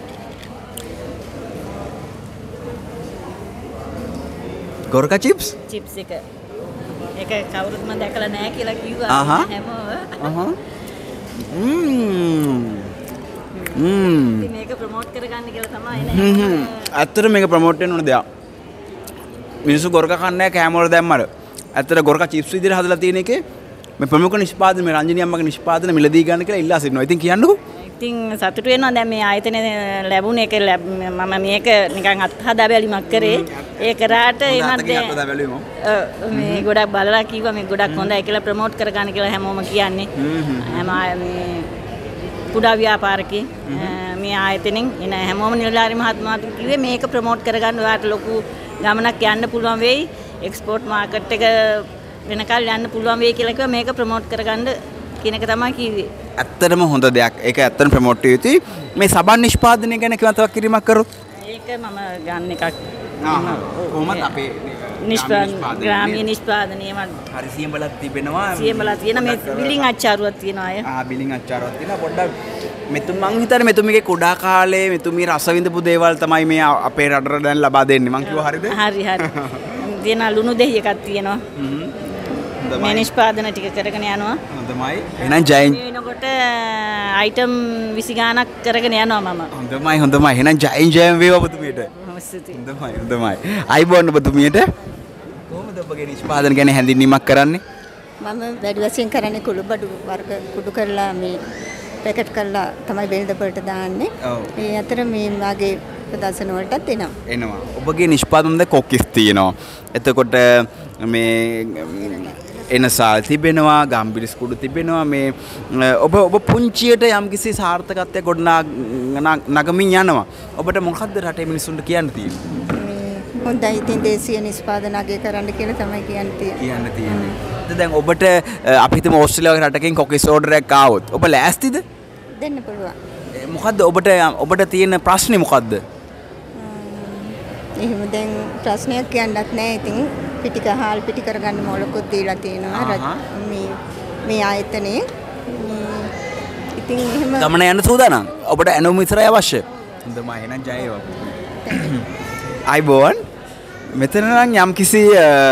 Speaker 1: ගොරක චිප්ස්?
Speaker 3: චිප්ස් එක. ඒක කවුරුත් මම දැකලා නැහැ කියලා කිව්වා හැමෝම. මේක ප්‍රොමෝට් කරගන්න කියලා තමයි නේ.
Speaker 1: ඇත්තට මේක ප්‍රොමෝට් වෙන්න ඕන දෙයක්. මිනිස්සු ගොරක කන්නේ කෑම වල දැම්මල. ඇත්තට ගොරක චිප්ස් විදිහට හදලා තියෙන එකේ මේ ප්‍රමුඛ නිෂ්පාදන මේ රංජනී අම්මගේ නිෂ්පාදන මිලදී ගන්න කියලා ඉල්ලා සිටිනවා. ඉතින් කියන්නකෝ.
Speaker 3: ඉතින් සතුටු වෙනවා දැන් මේ ආයතනේ ලැබුණ එක මම මේක නිකන් අත්හදා බැලීමක් කරේ. ඒ කරාට එනත් මේ ගොඩක් බලලා කිව්වා මේ ගොඩක් හොඳයි කියලා ප්‍රොමෝට් කරගන්න කියලා හැමෝම කියන්නේ. හැම මේ කුඩා ව්‍යාපාරිකේ මේ ආයතනෙන් එන හැමෝම නිලධාරි මහත්මයාට කිව්වේ මේක ප්‍රොමෝට් කරගන්න ඔයාලට ලොකු ගමනක් යන්න පුළුවන් වෙයි. එක්ස්පෝර්ට් මාකට් එක වෙනකල් යන්න පුළුවන් වෙයි කියලා කිව්වා මේක ප්‍රොමෝට් කරගන්න කියන එක තමයි කිව්වේ.
Speaker 1: ඇත්තටම හොඳ දෙයක්. ඒක ඇත්තටම ප්‍රොමෝට් වෙ යුතුයි. මේ සබන් නිෂ්පාදනය ගැන කිව්වතක් කිරීමක් කරොත්.
Speaker 3: ඒක මම ගන්න එකක්.
Speaker 1: කොහොමද අපේ
Speaker 3: ග්‍රාමීය නිෂ්පාදනයේ
Speaker 1: හරි සියඹලක් තිබෙනවා.
Speaker 3: සියඹලක් තියෙන මේ බිලින් අච්චාරුවක් තියෙනවා අය.
Speaker 1: බිලින් අච්චාරුවක් තියෙනවා. පොඩ්ඩක් මං හිතන්නේ මෙතුමිගේ කුඩා කාලේ මෙතුමිය රස විඳපු දේවල් තමයි මේ අපේ රටට දැන් ලබා දෙන්නේ. මං කිව්වා හරිද?
Speaker 3: හරි. තියෙන ලුණු දෙහි එකක් තියෙනවා. මේ නිෂ්පාදන ටික කරගෙන යනවා.
Speaker 1: හොඳයි. එහෙනම් ජයෙන්
Speaker 3: එනකොට අයිටම් 20 ගාණක් කරගෙන යනවා මම.
Speaker 1: හොඳයි. එහෙනම් ජයෙන් වේවා ඔබතුමියට. හොඳයි. අයිබෝන් ඔබතුමියට. කොහොමද ඔබගේ නිෂ්පාදන ගැන හැඳින්වීමක් කරන්නේ?
Speaker 22: මම වැඩි වශයෙන් කරන්නේ කුළු බඩු වර්ග කුඩු කරලා මේ පැකට් කරලා තමයි වෙළඳ පොළට දාන්නේ. ඒ අතර මේ වාගේ ප්‍රදර්ශන වලටත් එනවා.
Speaker 1: ඔබගේ නිෂ්පාදන ද කොකිස් තියෙනවා. එතකොට මේ එනසාල් තිබෙනවා, ගම්බිරිස් කුඩු තිබෙනවා. මේ ඔබ පුංචියට යම්කිසි සාර්ථකත්වයක් ගොඩනගමින් යනවා. ඔබට මොකද්ද රටේ මිනිස්සුන්ට කියන්න තියෙන්නේ?
Speaker 22: හොඳයි. ඉතින් දේශීය නිෂ්පාදන අගය කරන්න කියලා තමයි කියන්න
Speaker 1: තියෙන්නේ. දැන් ඔබට අපි හිතමු ඕස්ට්‍රේලියාව වගේ රටකින් කොකිස් ඕඩර් එකක් ආවොත් ඔබ ලෑස්තිද?
Speaker 22: දෙන්න පුළුවන්.
Speaker 1: මොකද්ද ඔබට තියෙන ප්‍රශ්නේ මොකද්ද?
Speaker 22: එහෙම දැන් ප්‍රශ්නයක් කියන්නත් නැහැ. ඉතින් පිටික හාල් පිටි කරගන්න මොලකුත් දීලා තියෙනවා මේ ආයතනයේ. ඉතින් එහෙම
Speaker 1: ගමන යන්න සූදානම්. ඔබට ඇනුම් විතරයි අවශ්‍ය. හොඳයි. එහෙනම් ජය වේවා. අයිබෝන් මෙතන නම් යම්කිසි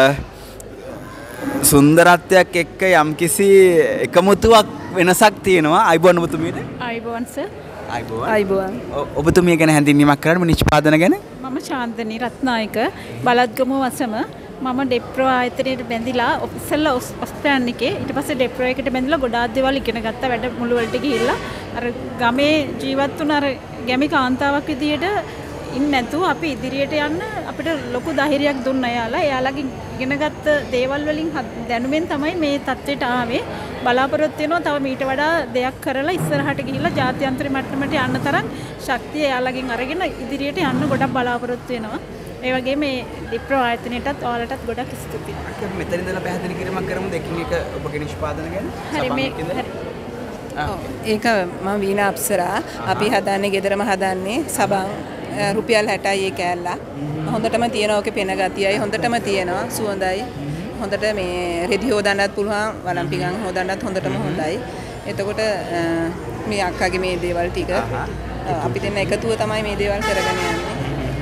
Speaker 1: සුන්දරත්වයක් එක්ක යම්කිසි එකමුතුවක් වෙනසක් තියෙනවා. අයිබෝන් ඔබතුමියට.
Speaker 23: අයිබෝන් සර්.
Speaker 1: අයිබෝන්. ඔබතුමිය ගැන හැඳින්වීමක් කරන්න නිෂ්පාදන ගැන.
Speaker 23: මම ශාන්තනී රත්නායක බලත්ගමුව වසම මම ඩෙප්‍රෝ ආයතනයට බැඳිලා ඉස්සෙල්ලා ඔස්ට්‍රේලියානු එකේ ඊට පස්සේ ඩෙප්‍රෝ එකට බැඳිලා ගොඩාක් දේවල් ඉගෙන ගත්තා. වැඩ මුළු වලට ගිහිල්ලා අර ගමේ ජීවත් වුණ අර ගැමි කාන්තාවක් විදියට ඉන්නේ නැතුව අපි ඉදිරියට යන්න අපිට ලොකු ධෛර්යයක් දුන්නා එයාලා. එයාලගේ ඉගෙනගත්ත දේවල් වලින් දැනුමෙන් තමයි මේ තත්ත්වයට ආවේ. බලාපොරොත්තු වෙනවා තව මීට වඩා දෙයක් කරලා ඉස්සරහට ගිහිල්ලා ජාත්‍යන්තර මට්ටමට යන්න තරම් ශක්තිය එයාලගෙන් අරගෙන ඉදිරියට යන්න ගොඩක් බලාපොරොත්තු වෙනවා. ඒ වගේ මේ ඩිප්‍රෝ ආයතනයටත් ඔයාලටත් ගොඩක් ස්තුතියි.
Speaker 1: අපි මෙතන ඉඳලා පැහැදිලි කිරීමක් කරමුද එකින් එක ඔබගේ නිෂ්පාදන ගැන?
Speaker 23: හරි මේ
Speaker 5: ඒක මම වීණා අප්සරා. අපි හදන්නේ ගෙදරම හදන්නේ සබන් රුපියල් 60යි ඒ කෑල්ලා. හොඳටම තියෙනවා ඔකේ පෙන ගතියයි හොඳටම තියෙනවා සුවඳයි. හොඳට මේ රෙදි හොදන්නත් පුළුවන් වලම්පිගන් හොදන්නත් හොඳටම හොඳයි. එතකොට මේ අක්කාගේ මේ දේවල් ටික අපි දෙන්න එකතුව තමයි මේ දේවල් කරගෙන යන්නේ.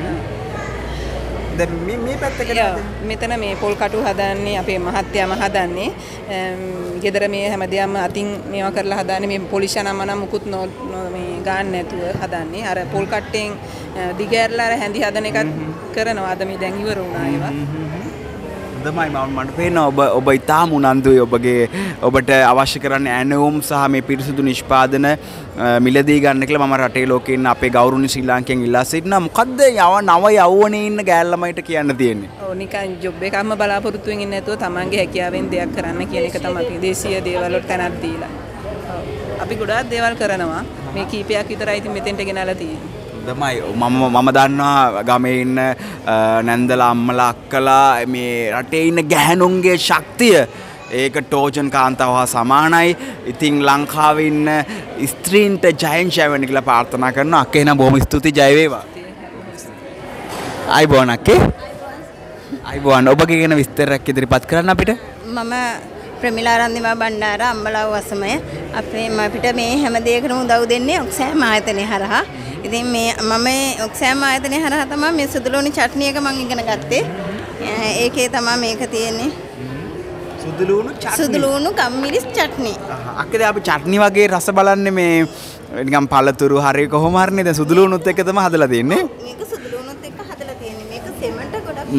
Speaker 1: දැන් මේ පැත්තකට
Speaker 5: මෙතන මේ පොල් කටු හදන්නේ අපේ මහත්තයාම හදන්නේ. ගෙදර මේ හැමදේම අතින් මේවා කරලා හදන්නේ මේ පොලිෂ් නම මුකුත් මේ ගන්න නැතුව හදන්නේ. අර පොල් කට්ටෙන් දිගෑරලා අර හැඳි හදන එකත් කරනවා. අද මේ දැන් ඉවර වුණා ඒවා.
Speaker 1: හොඳමයි මට පේනවා ඔබ ඉතාම උනන්දුයි ඔබට අවශ්‍ය කරන්නේ ඇනවුම් සහ මේ පිරිසිදු නිෂ්පාදන මිලදී ගන්න කියලා මම රටේ ලෝකේ ඉන්න අපේ ගෞරවනීය ශ්‍රී ලාංකිකයන් ඉල්ලා සිටිනවා. මොකද්ද නව යෞවනේ ඉන්න ගෑල් ළමයිට කියන්න තියෙන්නේ?
Speaker 5: ඔව් නිකන් ජොබ් එකක්ම බලාපොරොත්තු වෙන්නේ නැතුව තමන්ගේ හැකියාවෙන් දෙයක් කරන්න කියන එක තමයි අපි දේශීය දේවල් වලට තැනක් දීලා. අපි ගොඩාක් දේවල් කරනවා. මේ කීපයක් විතරයි ඉතින් මෙතෙන්ට ගෙනලා තියෙන්නේ.
Speaker 1: තමයි මම දන්නවා ගමේ ඉන්න නැන්දලා අම්මලා අක්කලා මේ රටේ ඉන්න ගැහැණුන්ගේ ශක්තිය ඒක ටෝජන් කාන්තාව හා සමානයි. ඉතින් ලංකාවේ ඉන්න ස්ත්‍රීන්ට ජයෙන් ජය වෙන්න කියලා ප්‍රාර්ථනා කරනවා. අක්කේ නම් බොහොම ස්තුතියි ජය වේවා. අයිබෝන් අක්කේ. අයිබෝන් ඔබගේ ගැන විස්තරයක් ඉදිරිපත් කරන්න අපිට.
Speaker 22: මම ප්‍රමිලා රන්දිමා බණ්ඩාර අම්බලාව වසමය. අපිට මේ හැම දෙයකටම උදව් දෙන්නේ ඔක්සෑම් ආයතනය හරහා. ඉතින් මේ මම ඔක්සෑම් ආයතනය හරහා තමයි මේ සුදුලුණු චට්නි එක මම ඉගෙන ගත්තේ. ඒකේ තමයි මේක තියෙන්නේ. සුදුලුණු ගම්මිරිස් චට්නි.
Speaker 1: අක්කේ අපි චට්නි වගේ රස බලන්නේ මේ නිකන් පළතුරු හරි කොහොම හරිනේ දැන් සුදුලුණුත් එක්ක තමයි හදලා තියෙන්නේ.
Speaker 22: මේක සුදුලුණුත් එක්ක හදලා තියෙන්නේ. මේක සෙමන්ට ගොඩක්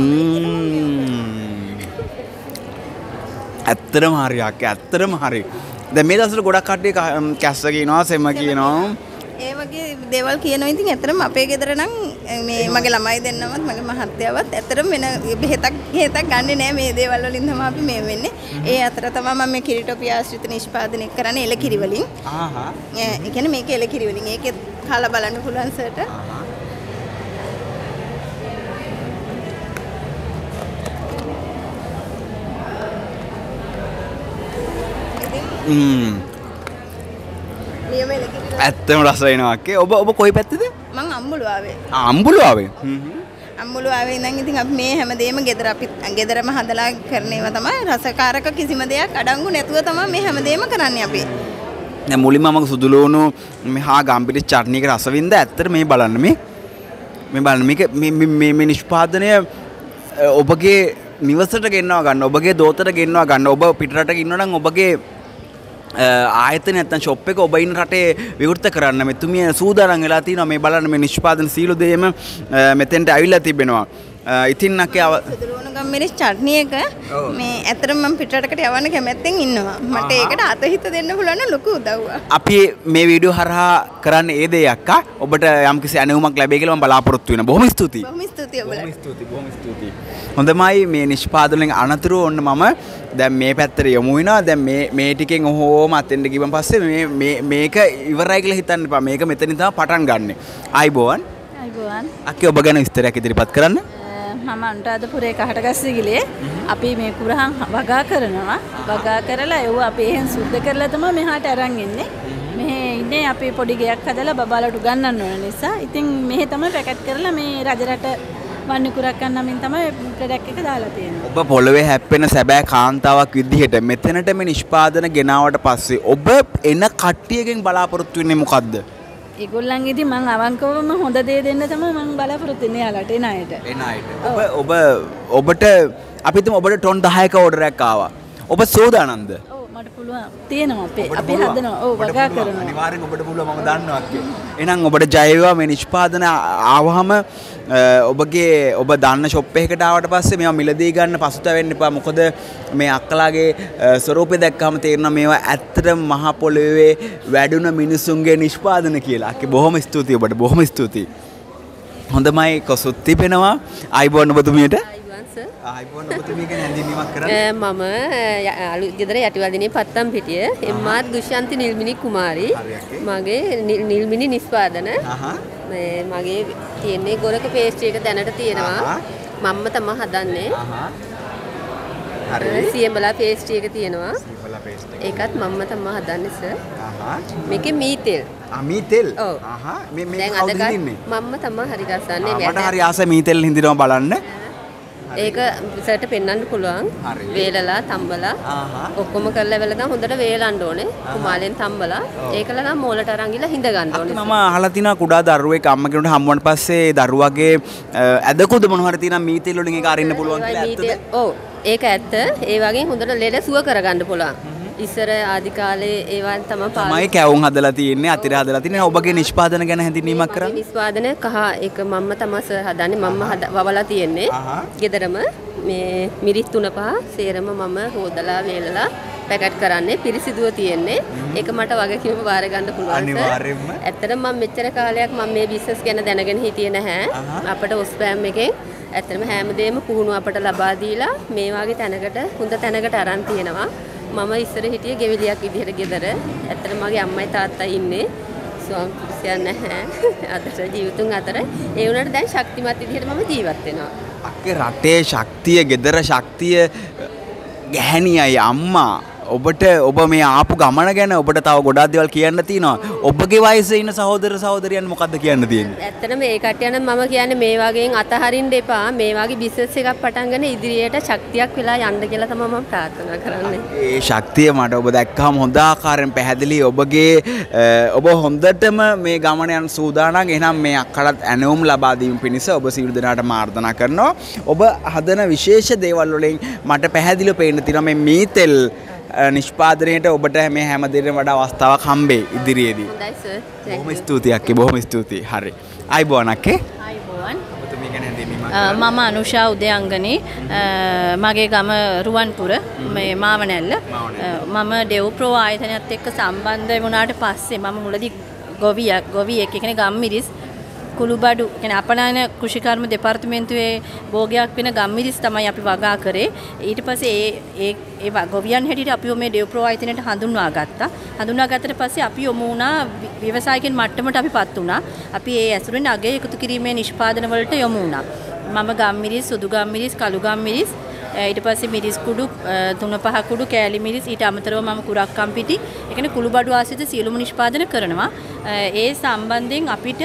Speaker 1: ඇත්තටම හරි අක්කේ ඇත්තටම හරි. දැන් මේ දවස්වල ගොඩක් කට්ටිය කැස්ස කියනවා සෙම කියනවා.
Speaker 22: ඒ වගේ දේවල් කියනවා. ඉතින් ඇත්තටම අපේ ගෙදර නම් මේ මගේ ළමයි දෙන්නවත් මගේ මහත්තයාවත් ඇත්තටම වෙන බෙහෙතක් ගන්නෙ නෑ. මේ දේවල් වලින් තමයි අපි මේ වෙන්නේ. ඒ අතර තමයි මම මේ කිරිටොපි ආශ්‍රිත නිෂ්පාදනය කරන්නේ එලකිරි වලින්. ඒ කියන්නේ මේක එලකිරි වලින්. ඒකේ කාලා බලන්න පුළුවන් සර්ට.
Speaker 1: ඇත්තම රස වෙනවා අක්කේ. ඔබ කොයි පැත්තේද?
Speaker 22: මං අම්බුලුවාවේ.
Speaker 1: අම්බුලුවාවේ.
Speaker 22: අම්බුලුවාවේ ඉඳන් ඉතින් අපි මේ හැමදේම ගෙදරම හදලා කරන ඒවා තමයි. රසකාරක කිසිම දෙයක් අඩංගු නැතුව තමයි මේ හැමදේම කරන්නේ අපි.
Speaker 1: දැන් මුලින්ම මම සුදුලුණු මෙහා ගම්පිරි චට්නි එක රස වින්ද ඇත්තට මේ බලන්න මේ බලන්න මේ නිෂ්පාදනය ඔබගේ නිවසට ගෙන්නවා ගන්න ඔබගේ දෝතට ගෙන්නවා ගන්න ඔබ පිටරටක ඉන්නවා නම් ඔබගේ ආයතන නැත්නම් ෂොප් එක ඔබ ඉන්න රටේ විවෘත කරන්න මෙතුමිය සූදානම් වෙලා තිනවා මේ බලන්න මේ නිෂ්පාදන සීල දෙයම මෙතෙන්ට ඇවිල්ලා තිබෙනවා. ඉතින් අකේ
Speaker 22: සුදුලුණු ගම්මිරිස් චට්නි එක මේ ඇත්තටම මම පිටරටකට යවන්න කැමැත්තෙන් ඉන්නවා. මට ඒකට අතහිත දෙන්න පුළුවන් ලොකු උදව්වක්.
Speaker 1: අපි මේ වීඩියෝ හරහා කරන්නේ ඒ දේ අක්කා. ඔබට යම්කිසි ඇණවුමක් ලැබෙයි කියලා මම බලාපොරොත්තු වෙනවා. බොහොම ස්තුතියි.
Speaker 22: බොහොම ස්තුතියි ඔබලට.
Speaker 1: බොහොම ස්තුතියි. හොඳමයි මේ නිෂ්පාදනයෙන් අනතුරු ඔන්න මම දැන් මේ පැත්තට යමු වෙනවා. දැන් මේ ටිකෙන් ඔහොම අතෙන්ට ගියන් පස්සේ මේක ඉවරයි කියලා හිතන්න එපා. මේක මෙතනින් තමයි පටන් ගන්නෙ. ආයිබෝවන්.
Speaker 23: ආයිබෝවන්.
Speaker 1: අක්කේ ඔබ ගැන විස්තරයක් ඉදිරිපත් කරන්න.
Speaker 23: මම අනුරාධපුරේ කහටගස්සිගිලේ අපි මේ කුරහන් වගා කරනවා. වගා කරලා ඒව අපි එහෙන් සුද්ධ කරලා තමයි මෙහාට අරන් එන්නේ. මෙහෙ ඉන්නේ අපි පොඩි ගයක් හදලා බබාලට උගන්වන්න ඕන නිසා. ඉතින් මෙහෙ තමයි පැකට් කරලා මේ රජරට වන්නේ කුරක් ගන්නමින් තමයි ප්‍රොඩක්ට් එක දාලා තියෙන්නේ.
Speaker 1: ඔබ පොළවේ හැප්පෙන සැබෑ කාන්තාවක් විදිහට මෙතනට මේ නිෂ්පාදන ගෙනාවට පස්සේ ඔබ එන කට්ටියකින් බලාපොරොත්තු වෙන්නේ මොකද්ද?
Speaker 23: ඒගොල්ලන්ගේ ඉතින් මම අවංකවම හොඳ දේ දෙන්න තමයි මම බලාපොරොත්තු වෙන්නේ යාලට එන අයට.
Speaker 1: ඔබට අපි හිතමු ඔබට ටොන් 10ක ඕඩරයක් ආවා. ඔබ සෝදානම්ද?
Speaker 23: ඔව්
Speaker 3: මට පුළුවන් තියෙනවා අපි හදනවා ඔව් වගා කරනවා
Speaker 1: අනිවාර්යෙන් ඔබට පුළුවන් මම දන්නවා අක්කේ එහෙනම් ඔබට ජය වේවා මේ නිෂ්පාදන ආවහම ඔබ දන්න ෂොප් එකකට ආවට පස්සේ මේවා මිලදී ගන්න පසුතැවෙන්න එපා මොකද මේ අක්කලාගේ ස්වරූපය දැක්කම තේරෙනවා මේවා ඇත්තටම මහ පොළොවේ වැඩුණ මිනිසුන්ගේ නිෂ්පාදන කියලා අක්කේ බොහොම ස්තුතියි ඔබට බොහොම ස්තුතියි හොඳමයි කොසුත් තිබෙනවා ආයිබෝන් ඔබතුමියට
Speaker 19: මම අලුත් ගෙදර යටිවදිනේ පත්තම් පිටිය එම්.ආර්. දුෂ්යන්ති නිල්මිනි කුමාරි මගේ නිල්මිනි නිෂ්පාදන මගේ තියෙන්නේ ගොරක පේස්ට්‍රි එක දැනට තියෙනවා මම්ම තමයි හදන්නේ සියඹලා පේස්ට්‍රි එක තියෙනවා ඒකත් මම්ම තමයි හදන්නේ සර් මේකේ මීතෙල්
Speaker 1: මීතෙල්
Speaker 19: ඔව්
Speaker 1: මේ කවුද හින්දින්නේ
Speaker 19: මම්ම තමයි හරි ගස්සන්නේ
Speaker 1: මට හරි ආසයි මීතෙල් හින්දිනවා බලන්න
Speaker 19: ඒක සර්ට පෙන්වන්න පුළුවන් වේලලා තම්බලා ඔක්කොම කරලා වෙලදා හොඳට වේලන්න ඕනේ කුමාලෙන් තම්බලා ඒකල නම් මෝලට අරන් ගිහලා හිඳ ගන්න ඕනේ
Speaker 1: මම අහලා තිනවා කුඩා දරුවෙක් අම්ම කෙනෙකුට හම්බුනට පස්සේ දරුවගේ ඇදකුද මොන හරි තියෙනවා මීතෙල් වලින් ඒක අරින්න පුළුවන් කියලා ඇත්තද
Speaker 19: ඔව් ඒක ඇත්ත ඒ වගේ හොඳට ලෙඩ සුව කරගන්න පුළුවන් ඉස්සර ආදි කාලේ ඒවන් තමයි
Speaker 1: කැවුම් හදලා තියෙන්නේ අතිර හදලා තියෙන්නේ ඔබගේ නිෂ්පාදන ගැන හැඳින්වීමක් කරන්න
Speaker 19: නිෂ්පාදන කහ එක මම්ම තමයි සර් හදන්නේ මම්ම වවලා තියෙන්නේ ගෙදරම මේ මිරිස් 3-5 සේරම මම හොදලා වේලලා පැකට් කරන්නේ පිරිසිදුව තියෙන්නේ ඒක මට වගකීම බාර ගන්න පුළුවන්
Speaker 1: අනිවාර්යයෙන්ම
Speaker 19: ඇත්තටම මම මෙච්චර කාලයක් මම මේ බිස්නස් ගැන දැනගෙන හිටියේ නැහැ අපිට ඔස්පෑම් එකෙන් ඇත්තටම හැමදේම පුහුණුව අපට ලබා දීලා මේ වගේ තැනකට හොඳ තැනකට අරන් තියෙනවා මම ඉස්සර හිටියේ ගෙවිලියක් විදිහට ගෙදර. ඇත්තට මගේ අම්මයි තාත්තයි ඉන්නේ. ස්වාමි පුරුෂයන් නැහැ. අතට ජීවිතුන් අතර. ඒ වුණාට දැන් ශක්තිමත් විදිහට මම ජීවත් වෙනවා.
Speaker 1: අක්කේ රටේ ශක්තිය, ගෙදර ශක්තිය ගැහණියයි අම්මා. ඔබ මේ ආපු ගමන ගැන ඔබට තව ගොඩාක් දේවල් කියන්න තියෙනවා. ඔබගේ වයසේ ඉන්න සහෝදර සහෝදරියන් මොකද්ද කියන්න තියෙන්නේ?
Speaker 19: ඇත්තටම මේ කට්ටියන් මම කියන්නේ මේ වගේන් අතහරින්න එපා. මේ වගේ බිස්නස් එකක් පටන් ගන්න ඉදිරියට ශක්තියක් වෙලා යන්න කියලා තමයි මම ප්‍රාර්ථනා කරන්නේ.
Speaker 1: ඒ ශක්තිය මට ඔබ දැක්කම හොඳ ආකාරයෙන් පැහැදිලි. ඔබ හොඳටම මේ ගමන යන සූදානම්. එහෙනම් මේ අක්කලත් ඇනවුම් ලබා දීම පිණිස ඔබ සියලු දෙනාට ආරාධනා කරනවා. ඔබ හදන විශේෂ දේවල් වලින් මට පැහැදිලිව පේන්න තියෙනවා මේ මීතෙල් නිෂ්පාදනයට ඔබට මේ හැම දෙයකටම වඩා අවස්ථාවක් හම්බෙයි ඉදිරියේදී.
Speaker 19: හොඳයි සර්.
Speaker 1: බොහොම ස්තුතියි අක්කේ බොහොම ස්තුතියි. හරි. ආයිබෝන් අක්කේ.
Speaker 3: ආයිබෝන්.
Speaker 1: ඔබතුමී ගැන හැඳින්වීමක්
Speaker 3: මම අනුෂා උදයංගනී මගේ ගම රුවන්පුර මේ මාවනැල්ල මම ඩෙව්ප්‍රෝ ආයතනයත් එක්ක සම්බන්ධ වුණාට පස්සේ මම මුලදී ගොවියෙක් කියන්නේ ගම්මිරිස් කුළුබඩු කියන්නේ අපනයන කෘෂිකර්ම දෙපාර්තමේන්තුවේ භෝගයක් වෙන ගම්මිරිස් තමයි අපි වගා කරේ. ඊට පස්සේ ඒ ගොවියන් හැටියට අපි මේ ඩෙව්ප්‍රෝ ආයතනයට හඳුන්වා ගත්තා. හඳුන්වා ගත්තට පස්සේ අපි යොමු වුණා ව්‍යවසායකයන් මට්ටමට අපිපත් වුණා. අපි ඒ ඇසුරෙන් අගය එකතු කිරීමේ නිෂ්පාදන වලට යොමු වුණා. මම ගම්මිරිස්, සුදු ගම්මිරිස්, කළු ගම්මිරිස් ඊට පස්සේ මිරිස් කුඩු 3-5 කුඩු කෑලි මිරිස් ඊට අමතරව මම කුරක්කම් පිටි ඒ කියන්නේ කුළුබඩු ආශ්‍රිත සියලුම නිෂ්පාදන කරනවා. ඒ සම්බන්ධයෙන් අපිට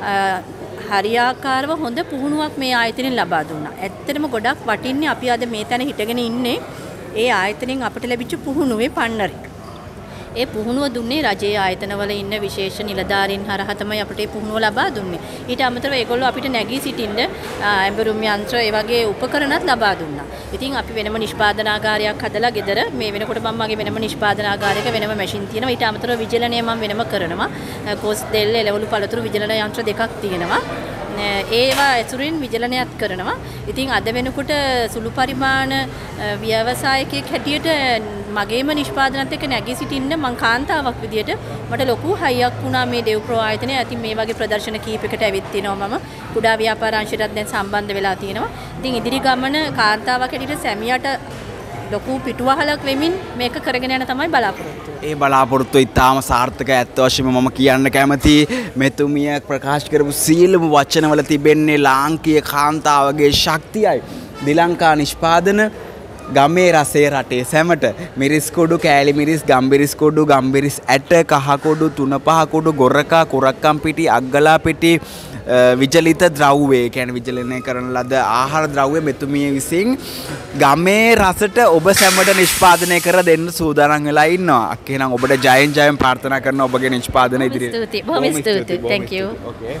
Speaker 3: හරියාකාරව හොඳ පුහුණුවක් මේ ආයතනයෙන් ලබා දුන්නා. ඇත්තටම ගොඩක් වටින්නේ අපි අද මේ තැන හිටගෙන ඉන්නේ ඒ ආයතනයෙන් අපිට ලැබිච්ච පුහුණුවේ පන්නරේ. ඒ පුහුණුව දුන්නේ රජයේ ආයතනවල ඉන්න විශේෂ නිලධාරීන් හරහා තමයි අපිට මේ පුහුණුව ලබා දුන්නේ. ඊට අමතරව ඒගොල්ලෝ අපිට නැගී සිටින්න ඇඹරුම් යන්ත්‍ර ඒ වගේ උපකරණත් ලබා දුන්නා. ඉතින් අපි වෙනම නිෂ්පාදනාගාරයක් හදලා ගෙදර මේ වෙනකොට මම මගේ වෙනම නිෂ්පාදනාගාරයක වෙනම මැෂින් තියෙනවා. ඊට අමතරව විජලනය මම වෙනම කරනවා. කොස් දෙල්ල එළවලු පළතුරු විජලන යන්ත්‍ර දෙකක් තියෙනවා. ඒවා ඇසුරින් විජලනයත් කරනවා. ඉතින් අද වෙනකොට සුළු පරිමාණ ව්‍යවසායකයෙක් හැටියට මගේම නිෂ්පාදනත් එක්ක නැගී සිටින්න මං කාන්තාවක් විදියට මට ලොකු හයියක් වුණා මේ ඩෙව්ප්‍රෝ ආයතනය. ඉතින් මේ වගේ ප්‍රදර්ශන කීපයකට ඇවිත් තිනවා මම. කුඩා ව්‍යාපාර අංශයටත් දැන් සම්බන්ධ වෙලා තියෙනවා. ඉතින් ඉදිරි ගමන කාන්තාවක් හැටියට සැමියාට ලොකු පිටුවහලක් වෙමින් මේක කරගෙන යන තමයි බලාපොරොත්තු.
Speaker 1: ඒ බලාපොරොත්තු ඉතාම සාර්ථකයි. ඇත්ත වශයෙන්ම මම කියන්න කැමති මෙතුමිය ප්‍රකාශ කරපු සියලුම වචනවල තිබෙන්නේ ලාංකීය කාන්තාවගේ ශක්තියයි. දිලංකා නිෂ්පාදන ගමේ රසේ රටේ සැමට මිරිස් කුඩු කෑලි මිරිස් ගම්බිරිස් කුඩු ගම්බිරිස් ඇට කහ කුඩු 3-5 කුඩු ගොරකා කුරක්කම් පිටි අග්ගලා පිටි විජලිත ද්‍රව්‍ය කියන්නේ විජලනය කරන ලද ආහාර ද්‍රව්‍ය මෙතුමිය විසින් ගමේ රසට ඔබ සැමට නිෂ්පාදනය කර දෙන්න සූදානම් වෙලා ඉන්නවා. අක්කේනම් ඔබට ජයෙන් ප්‍රාර්ථනා කරන ඔබගේ නිෂ්පාදන ඉදිරියට.
Speaker 3: ස්තුතියි. බොහොම ස්තුතියි. thank you.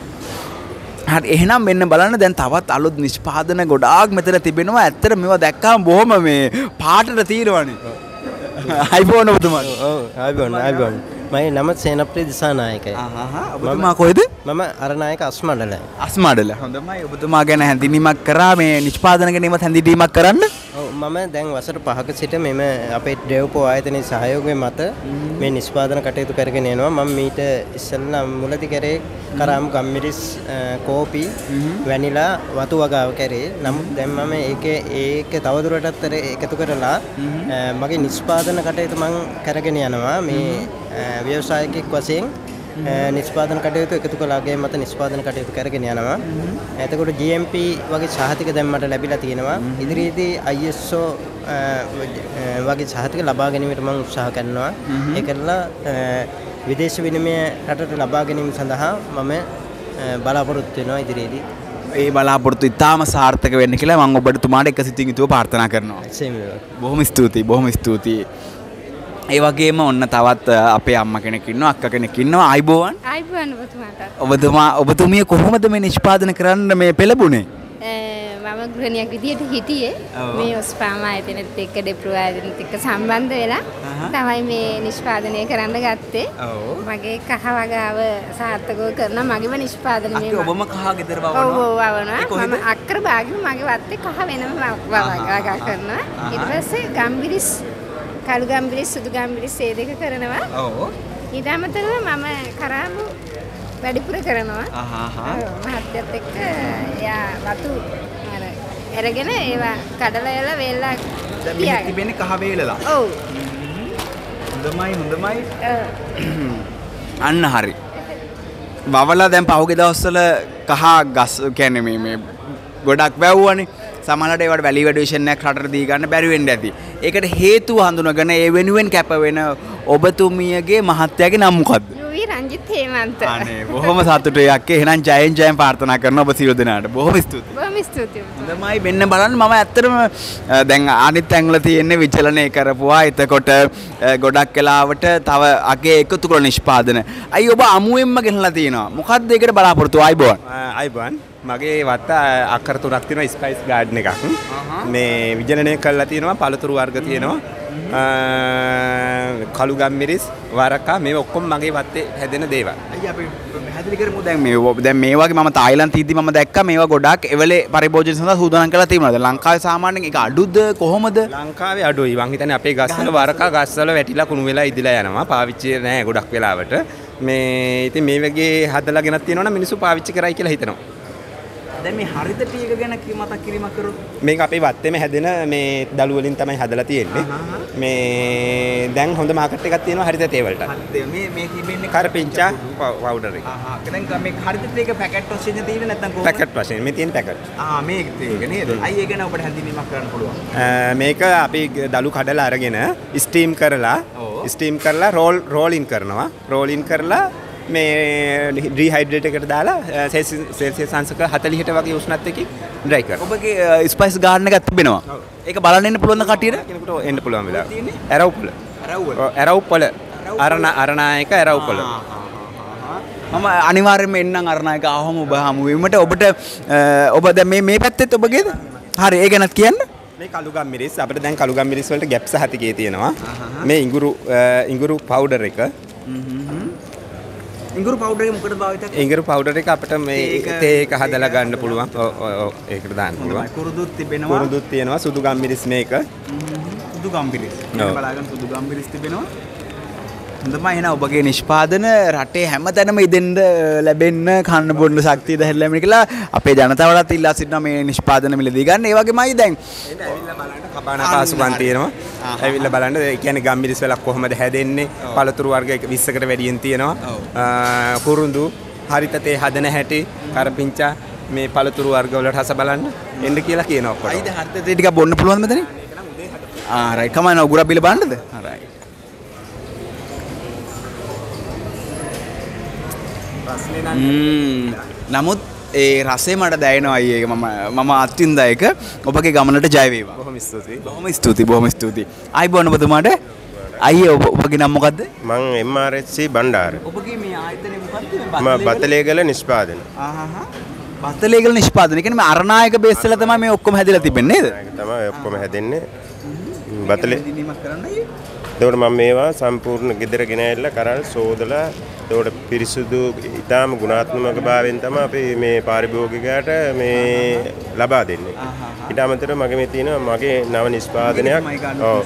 Speaker 1: හරි එහෙනම් මෙන්න බලන්න දැන් තවත් අලුත් නිෂ්පාදන ගොඩාක් මෙතන තිබෙනවා. ඇත්තට මේවා දැක්කම බොහොම මේ පාටට తీරවනේ. අයිබෝන් ඔබතුමාට.
Speaker 7: ඔව් අයිබෝන්. මගේ නම සේනප්‍රිය දිසානායකයි.
Speaker 1: ඔබතුමා කොහෙද?
Speaker 7: මම අරනායක අස්මඩල.
Speaker 1: අස්මඩල. හොඳයි. ඔබතුමා ගැන හැඳින්වීමක් කරා මේ නිෂ්පාදන ගැනීමත් හැඳින්වීමක් කරන්න.
Speaker 7: ඔව් මම දැන් වසර 5ක සිට මෙම අපේ ඩෙව්පෝ ආයතනයේ සහයෝගය මත මේ නිෂ්පාදන කටයුතු කරගෙන යනවා. මම මීට ඉස්සෙල්ලා මුලදී කරේ කරාම් ගම්මිරිස් කෝපි වැනිලා වතු වගාව කරේ. නමුත් දැන් මම ඒක තවදුරටත් එකතු කරලා මගේ නිෂ්පාදන කටයුතු මම කරගෙන යනවා. මේ ව්‍යවසායකෙක් වශයෙන් නිෂ්පාදන කටයුතු එකතු කළාගේ මත නිෂ්පාදන කටයුතු කරගෙන යනවා. එතකොට GMP වගේ සහතික දැන් මට ලැබිලා තියෙනවා. ඉදිරියේදී ISO වගේ සහතික ලබා ගැනීමට මම උත්සාහ කරනවා. ඒකලා විදේශ විනිමය රටට ලබා ගැනීම සඳහා මම බලාපොරොත්තු වෙනවා ඉදිරියේදී.
Speaker 1: ඒ බලාපොරොත්තු ඉතාම සාර්ථක වෙන්න කියලා මම ඔබතුමාට එක සිතින් යුතුව ප්‍රාර්ථනා කරනවා. බොහොම ස්තුතියි. බොහොම ස්තුතියි. ඒ වගේම ඔන්න තවත් අපේ අම්මා කෙනෙක් ඉන්නවා අක්කා කෙනෙක් ඉන්නවා අයිබෝවන් ඔබතුමා ඔබතුමිය කොහොමද මේ නිෂ්පාදනය කරන්න මේ පෙළඹුණේ
Speaker 6: මම ගෘහණියක් විදියට හිටියේ මේ ඔස්පාම ආයතනෙත් එක්ක ඩෙප්‍රෝ ආයතනෙත් එක්ක සම්බන්ධ වෙලා තමයි මේ නිෂ්පාදනය කරන්න ගත්තේ මගේ කහ වගාව සාර්ථකව කරන මගේම නිෂ්පාදනය මේ
Speaker 1: ඔබම කහ ගෙදර වවනවා
Speaker 6: ඔව් වවනවා මම අක්කර භාගෙම මගේ වත්තේ කහ වෙනම වගා කරනවා ඊට පස්සේ ගම්බිරිස් කළු ගම්බිරිස් සුදු ගම්බිරිස් ඒ දෙක කරනවා. ඔව්. ඊට අමතරව මම කරාමු වැඩිපුර කරනවා. මහත්යත් එක්ක යා වතු අරගෙන ඒවා කඩලා එලා වේලලා
Speaker 1: තියාගෙන. තිබෙන්නේ කහ වේලලා.
Speaker 6: ඔව්.
Speaker 1: හොඳමයි. අන්න හරි. වවලා දැන් පහුගිය දවස්වල කහ ගස් කියන්නේ මේ ගොඩක් වැව්වනේ. සමහරවිට ඒවට වැලියු ඇඩිෂන් එකක් රටට දී ගන්න බැරි වෙන්න ඇති. ඒකට හේතුව හඳුනගෙන ඒ වෙනුවෙන් කැප වෙන ඔබතුමියගේ මහත්තයාගේ නම මොකද්ද?
Speaker 6: යුවි රංජිත් හේමන්ත.
Speaker 1: අනේ බොහොම සතුටුයි අක්කේ. එහෙනම් ජයෙන් ප්‍රාර්ථනා කරනවා ඔබ සියලු දෙනාට. බොහොම ස්තුතියි.
Speaker 6: බොහොම ස්තුතියි.
Speaker 1: හොඳයි මෙන්න බලන්න මම ඇත්තටම දැන් අනිත් ඇඟවල තියෙන්නේ විචලනය කරපුවා. එතකොට ගොඩක් වෙලාවට තව අගේ එකතු කරන නිෂ්පාදන. අයි ඔබ අමුවෙන්ම ගෙනලා තියෙනවා. මොකද්ද ඒකට බලාපොරොත්තු ආයිබෝන්?
Speaker 8: ආයිබෝන්. මගේ වත්ත අක්කර 3ක් තියෙනවා ස්පයිස් ගාඩන් එකක්. මේ විජනනය කරලා තියෙනවා පළතුරු වර්ග තියෙනවා. කළු ගම්මිරිස් වරකා මේ ඔක්කොම මගේ වත්තේ හැදෙන දේවල්.
Speaker 1: අයියා අපි පැහැදිලි කරමු දැන් මේ වගේ මම තායිලන්ත ඉදදී මම දැක්කා මේවා ගොඩක් එවලේ පරිභෝජන සඳහා සූදානම් කරලා තියෙනවා. ලංකාවේ සාමාන්‍යයෙන් ඒක අඩුද කොහොමද?
Speaker 8: ලංකාවේ අඩුයි. මං හිතන්නේ අපේ ගස්වල වරකා ගස්වල වැටිලා කුණු වෙලා ඉදිලා යනවා. පාවිච්චි නැහැ ගොඩක් වෙලාවට. මේ ඉතින් මේ වගේ හදලා ගෙනත් තියෙනවනම් මිනිස්සු පාවිච්චි කරයි කියලා හිතනවා.
Speaker 1: දැන් මේ හරිත ටී එක ගැන මතක් කිරීමක් කරොත්
Speaker 8: මේක අපේ වත්තේම හැදෙන මේ දළු වලින් තමයි හදලා තියෙන්නේ. මේ දැන් හොඳ මාකට් එකක් තියෙනවා හරිත තේ වලට.
Speaker 1: මේ තිබෙන්නේ
Speaker 8: කරපිංචා පවුඩර් එක.
Speaker 1: දැන් මේ හරිත තේ එක පැකට් වශයෙන් තියෙන්නේ නැත්නම් කොහොමද?
Speaker 8: පැකට් වශයෙන් මේ තියෙන පැකට්.
Speaker 1: මේක තේ එක නේද? අයි ඒක ගැන ඔබට හැඳින්වීමක් කරන්න පුළුවන්.
Speaker 8: මේක අපි දළු කඩලා අරගෙන ස්ටීම් කරලා රෝල් ඉන් කරනවා. රෝල් ඉන් කරලා මේ ඩිහයිඩ්‍රේට් එකට දාලා සෙල්සියස් අංශක 40ට වගේ උෂ්ණත්වයකින් ඩ්‍රයි කරනවා.
Speaker 1: ඔබගේ ස්පයිස් ගාඩන් එකක් තිබෙනවා. ඒක බලන්න එන්න පුළුවන් ද කටියට?
Speaker 8: කෙනෙකුට එන්න පුළුවන් වෙලා. ඇරවුපොළ. ඇරවුපොළ. අරනායක ඇරවුපොළ.
Speaker 1: මම අනිවාර්යයෙන්ම එන්නම් අරනායක ආවම ඔබ හමු වීමට. ඔබට ඔබ දැන් මේ පැත්තෙත් ඔබගේද? හරි ඒ ගැනත් කියන්න.
Speaker 8: මේ කළු ගම්මිරිස් අපිට දැන් කළු ගම්මිරිස් වලට ගැප් සහතිකයේ තියෙනවා. මේ ඉඟුරු පවුඩර් එක.
Speaker 1: ඉඟුරු පවුඩර් එක මොකටද භාවිත කරන්නේ?
Speaker 8: ඉඟුරු පවුඩර් එක අපිට මේ තේ එක හදලා ගන්න පුළුවන්. ඔව් ඒකට දාන්න පුළුවන්.
Speaker 1: කුරුදුත් තිබෙනවා.
Speaker 8: කුරුදුත් තියෙනවා. සුදු ගම්මිරිස් මේක.
Speaker 1: සුදු ගම්මිරිස්. බලන්න සුදු ගම්මිරිස් තිබෙනවා. හොඳයි එහෙනම් ඔබගේ නිෂ්පාදන රටේ හැමතැනම ඉදෙන්න ලැබෙන්න කන්න බොන්න ශක්තිය දැහැරලා ලැබෙන්න කියලා අපේ ජනතාවටත් ඉල්ලා සිටිනවා මේ නිෂ්පාදන මිලදී ගන්න. ඒ වගේමයි දැන්
Speaker 8: ඇවිල්ලා බලන්න කපාන කාසුකම් තියෙනවා. ඇවිල්ලා බලන්න ඒ කියන්නේ ගම්මිරිස් වල කොහොමද හැදෙන්නේ? පළතුරු වර්ග 20කට වැඩියෙන් තියෙනවා. කුරුඳු හරිත තේ හදන හැටි කරපිංචා මේ පළතුරු වර්ග වල රස බලන්න එන්න කියලා කියනවා ඔක්කොම.
Speaker 1: අයිද හරිත තේ ටිකක් බොන්න පුළුවන්ද මෙතන? රයිට් කමන්න උගුරා බිල බලන්නද? රයිට්. නමුත් ඒ රසේ මට දැනෙනවා අයියේ මම අත්විඳ එක ඔබගේ ගමනට ජය වේවා. බොහොම ස්තුතියි. ආයිබෝන් ඔබතුමාට. අයියේ ඔබගේ නම මොකද්ද?
Speaker 9: මම MRSC බණ්ඩාර.
Speaker 1: ඔබගේ මේ ආයතනය මොකද්ද?
Speaker 9: මම බතලේගල නිෂ්පාදන.
Speaker 1: බතලේගල නිෂ්පාදන. ඒ කියන්නේ මේ අරනායක බේස් වල තමයි මේ ඔක්කොම හැදලා තිබෙන්නේ නේද?
Speaker 9: තමයි ඔක්කොම හැදෙන්නේ. බතලේ එතකොට මම මේවා සම්පූර්ණ ගෙදර ගෙන ඇවිල්ලා කරල් සෝදලා එතකොට පිරිසුදු ඊටාම ගුණාත්මක භාවයෙන් තමයි අපි මේ පාරිභෝගිකයාට මේ ලබා දෙන්නේ. ඊට අමතරව මගේ මේ තියෙනවා මගේ නව නිෂ්පාදනයක්. ඔව්.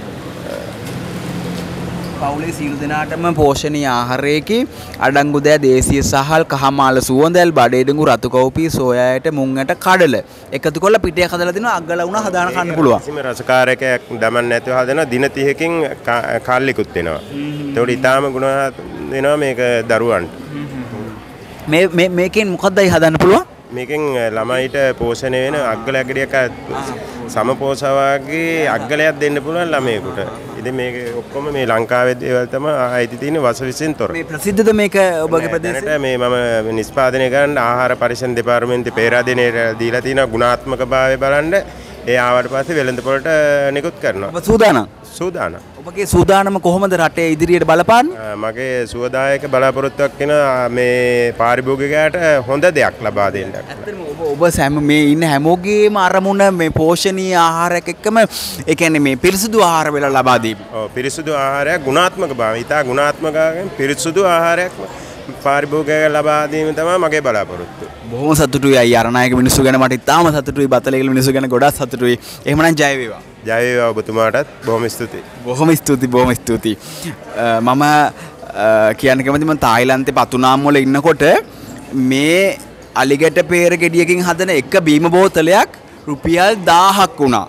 Speaker 1: පවුලේ සියලු දෙනාටම පෝෂණීය ආහාරයේකී අඩංගු දෑ දේශීය සහල් කහමාල සුවඳල් බඩේඩඟු රතු කෝපි සෝයායට මුංගට කඩල එකතු කරලා පිටයක් හදලා දෙනවා අග්ගල වුණා හදාන කන්න පුළුවන්.
Speaker 9: කිසිම රසකාරකයක් දමන්න නැතුව හදනවා දින 30කින් කාල්ලිකුත් වෙනවා. ඒකට ඊටාම ගුණ වෙනවා මේක දරුවන්ට.
Speaker 1: මේකෙන් මොකක්දයි හදන්න පුළුවන්?
Speaker 9: මේකෙන් ළමයිට පෝෂණය වෙන අග්ගල ඇගඩියක් සමපෝෂාවගේ අග්ගලයක් දෙන්න පුළුවන් ළමයෙකුට. ඉතින් මේක ඔක්කොම මේ ලංකාවේ දේවල් තමයි ආයිති තියෙන වසවිසෙන් තොර.
Speaker 1: මේ ප්‍රසිද්ධද මේක ඔබගේ ප්‍රදේශයේ?
Speaker 9: මේ මම නිෂ්පාදනය කරන ආහාර පරිශන දෙපාර්තමේන්තුවේ පේරාදෙනේට දීලා තියෙන ගුණාත්මක භාවය බලන්න ඒ ආවට පස්සේ වෙළඳ පොළට නිකුත් කරනවා.
Speaker 1: ඔබ සූදානම්?
Speaker 9: සූදානම්.
Speaker 1: ඔබගේ සූදානම කොහොමද රටේ ඉදිරියට බලපාන්නේ?
Speaker 9: මගේ සුවදායක බලාපොරොත්තුවක් වෙන මේ පාරිභෝගිකයාට හොඳ දෙයක් ලබා දෙන්න.
Speaker 1: ඇත්තටම ඔබ සෑම මේ ඉන්න හැමෝගේම අරමුණ මේ පෝෂණීය ආහාරයක් එක්කම ඒ කියන්නේ මේ පිරිසුදු ආහාර වේල ලබා දීම.
Speaker 9: ඔව් පිරිසුදු ආහාරයක් ගුණාත්මක භාවය. ඊට ගුණාත්මකයෙන් පිරිසුදු ආහාරයක් පාරිභෝගිකයා ලබා දීම තමයි මගේ බලාපොරොත්තුව.
Speaker 1: බොහොම සතුටුයි අයියා අරණායක මිනිස්සු ගැන මට ඉතාම සතුටුයි බතලේගල මිනිස්සු ගැන ගොඩක් සතුටුයි. එහෙමනම් ජය වේවා.
Speaker 9: ජය වේවා ඔබතුමාටත් බොහොම ස්තුතියි.
Speaker 1: බොහොම ස්තුතියි බොහොම ස්තුතියි. මම කියන්න කැමති මම තායිලන්තේ පතුනාම් වල ඉන්නකොට මේ අලිගැට peer ගෙඩියකින් හදන එක බීම බෝතලයක් රුපියල් 1000ක් වුණා.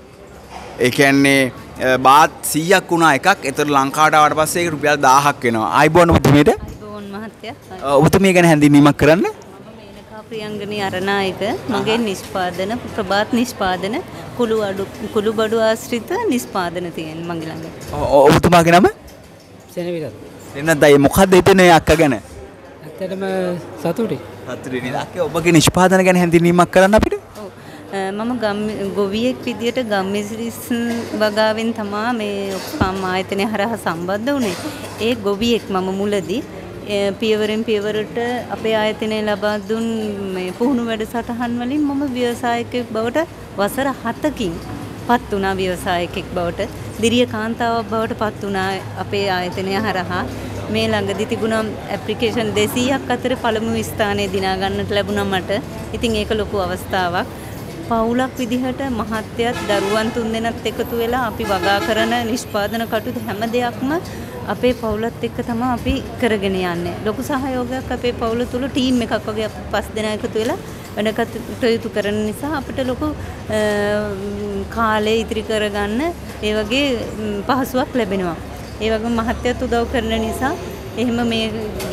Speaker 1: ඒ කියන්නේ බාත් 100ක් වුණා එකක්. ඒතර ලංකාවට ආවට පස්සේ ඒක රුපියල් 1000ක් වෙනවා. ආයිබෝන් ඔබතුමීට?
Speaker 14: ආයිබෝන් මහත්තයා.
Speaker 1: ඔබතුමිය ගැන හැඳින්වීමක් කරන්න.
Speaker 14: ප්‍රියංගනී අරණායක මගේ නිෂ්පාදන ප්‍රභාත් නිෂ්පාදන කුළු බඩු ආශ්‍රිත නිෂ්පාදන තියෙන මගේ ළඟ.
Speaker 1: ඔබතුමාගේ නම?
Speaker 16: සෙනවිරත්.
Speaker 1: එන්නදයි මොකක්ද හිතන්නේ අක්කා ගැන?
Speaker 16: ඇත්තටම සතුටුයි.
Speaker 1: සතුටුයි නේද? අක්කේ ඔබගේ නිෂ්පාදන ගැන හැඳින්වීමක් කරන්න අපිට?
Speaker 14: මම ගොවියෙක් විදියට ගම්මිසිරිස් වගාවෙන් තමා මේ ඔක්කොම ආයතනය හරහා සම්බන්ධ වුණේ. ඒ ගොවියෙක් මම මුලදී පියවරෙන් පියවරට අපේ ආයතනය ලබා දුන් මේ පුහුණු වැඩසටහන් වලින් මම ව්‍යවසායකයෙක් බවට වසර 7කින් පත් වුණා ව්‍යවසායකයෙක් බවට දිරිය කාන්තාවක් බවට පත් වුණා අපේ ආයතනය හරහා මේ ළඟදී තිබුණා ඇප්ලිකේෂන් 200ක් අතර පළමු ස්ථානයේ දිනා ගන්නට ලැබුණා මට. ඉතින් ඒක ලොකු අවස්ථාවක්. පවුලක් විදිහට මහත්යත් දරුවන් තුන්දෙනාත් එකතු වෙලා අපි වගා කරන නිෂ්පාදන කටයුතු හැම දෙයක්ම අපේ පවුලත් එක්ක තමයි අපි කරගෙන යන්නේ. ලොකු සහයෝගයක් අපේ පවුල තුල ටීම් එකක් වගේ අපි 5 දෙනා එකතු වෙලා වැඩ කටයුතු කරන නිසා අපිට ලොකු කාලය ඉතිරි කරගන්න ඒ වගේ පහසුවක් ලැබෙනවා. ඒ වගේම මහත්යත් උදව් කරන නිසා එහෙම මේ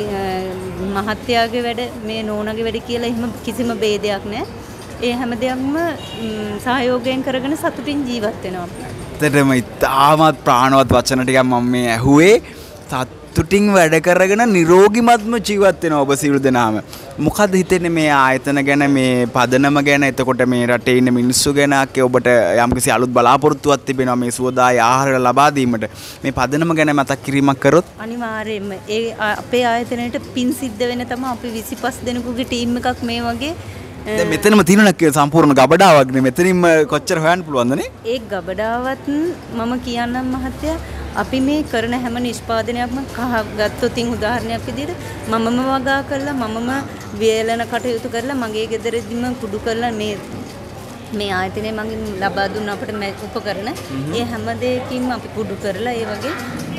Speaker 14: මහත්යාගේ වැඩ මේ නෝනාගේ වැඩ කියලා එහෙම කිසිම ભેදයක් නැහැ. ඒ හැම දෙයක්ම සහයෝගයෙන් කරගෙන සතුටින් ජීවත් වෙනවා අපි.
Speaker 1: ඇත්තටම ඉතාමත් ප්‍රාණවත් වචන ටිකක් මම මේ ඇහුවේ. සතුටින් වැඩ කරගෙන නිරෝගිමත්ම ජීවත් වෙනවා ඔබ සියලු දෙනාම. මොකද්ද හිතෙන්නේ මේ ආයතන ගැන මේ පදනම ගැන? එතකොට මේ රටේ ඉන්න මිනිස්සු ගැන ඔබට යම්කිසි අලුත් බලාපොරොත්තුවක් තිබෙනවා මේ සුවදායි ආහාර ලබා දීමට. මේ පදනම ගැන මතක් කිරීමක් කරොත්
Speaker 14: අනිවාර්යයෙන්ම ඒ අපේ ආයතනයට පින් සිද්ධ වෙන තමයි අපි 25 දෙනෙකුගේ ටීම් එකක් මේ වගේ
Speaker 1: දැන් මෙතනම තියෙනවා සම්පූර්ණ ගබඩාවක් නේ. මෙතනින්ම කොච්චර හොයන්න පුළුවන්ද නේ?
Speaker 14: ඒ ගබඩාවත් මම කියන්නම් මහත්තයා අපි මේ කරන හැම නිෂ්පාදනයක්ම ගත්තොත් උදාහරණයක් විදිහට මමම වගා කරලා මමම වේලන කටයුතු කරලා මගේ ගෙදරදීම කුඩු කරලා මේ ආයතනයේ මගෙන් ලබා දුන්න අපිට උපකරණ ඒ හැම දෙයකින්ම අපි කුඩු කරලා ඒ වගේ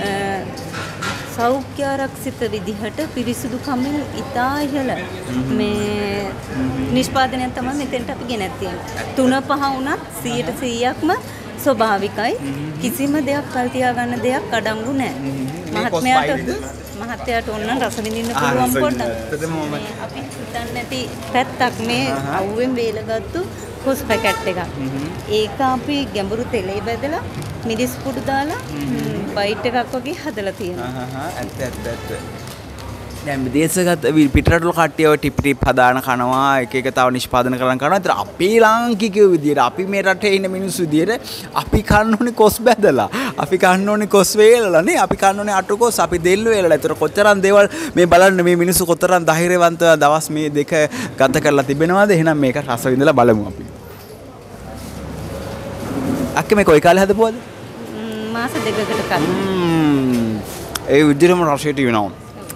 Speaker 14: සෞඛ්‍ය ආරක්ෂිත විදිහට පිරිසිදු කමින් ඉතා ඉහළ මේ නිෂ්පාදනයක් තමයි මෙතෙන්ට අපි ගෙනත් තියෙන්නේ. 3-5 වුණත් 100%ක්ම ස්වභාවිකයි. කිසිම දෙයක් කල් තියාගන්න දෙයක් අඩංගු නැහැ. මහත්යාට ඕන රස විඳින්න පුළුවන් පොඩ්ඩක්. අපි හිතන්නේ නැති පැත්තක් මේ අවුවෙන් වේලගත්තු කොස් පැකට් එකක්. ඒක අපි ගැඹුරු තෙලේ බැදලා මිරිස් කුඩු දාලා බයිට් එකක් වගේ හදලා තියෙනවා.
Speaker 1: ඇත්ත. දැන් විදේශගත පිටරටවල කට්ටිය ඔය ටිප් හදාන කනවා එක තව නිෂ්පාදනය කරනවා. ඒතර අපේ ලාංකිකයෝ විදියට අපි මේ රටේ ඉන්න මිනිස්සු විදියට අපි කන්න ඕනේ කොස් බැදලා. අපි කන්න ඕනේ කොස් වේලලා නේ. අපි කන්න ඕනේ අටු කොස් අපි දෙල්ල වේලලා. ඒතර කොතරම් දේවල් මේ බලන්න මේ මිනිස්සු කොතරම් ධෛර්යවන්තව දවස් මේ දෙක ගත කරලා තිබෙනවද? එහෙනම් මේක රස විඳලා බලමු අපි. අක්කේ මේ කොයි කාලේ හදපුවද?
Speaker 3: මාස දෙකකට කලින්.
Speaker 1: ඒ විදිහටම රසයට වෙනවා.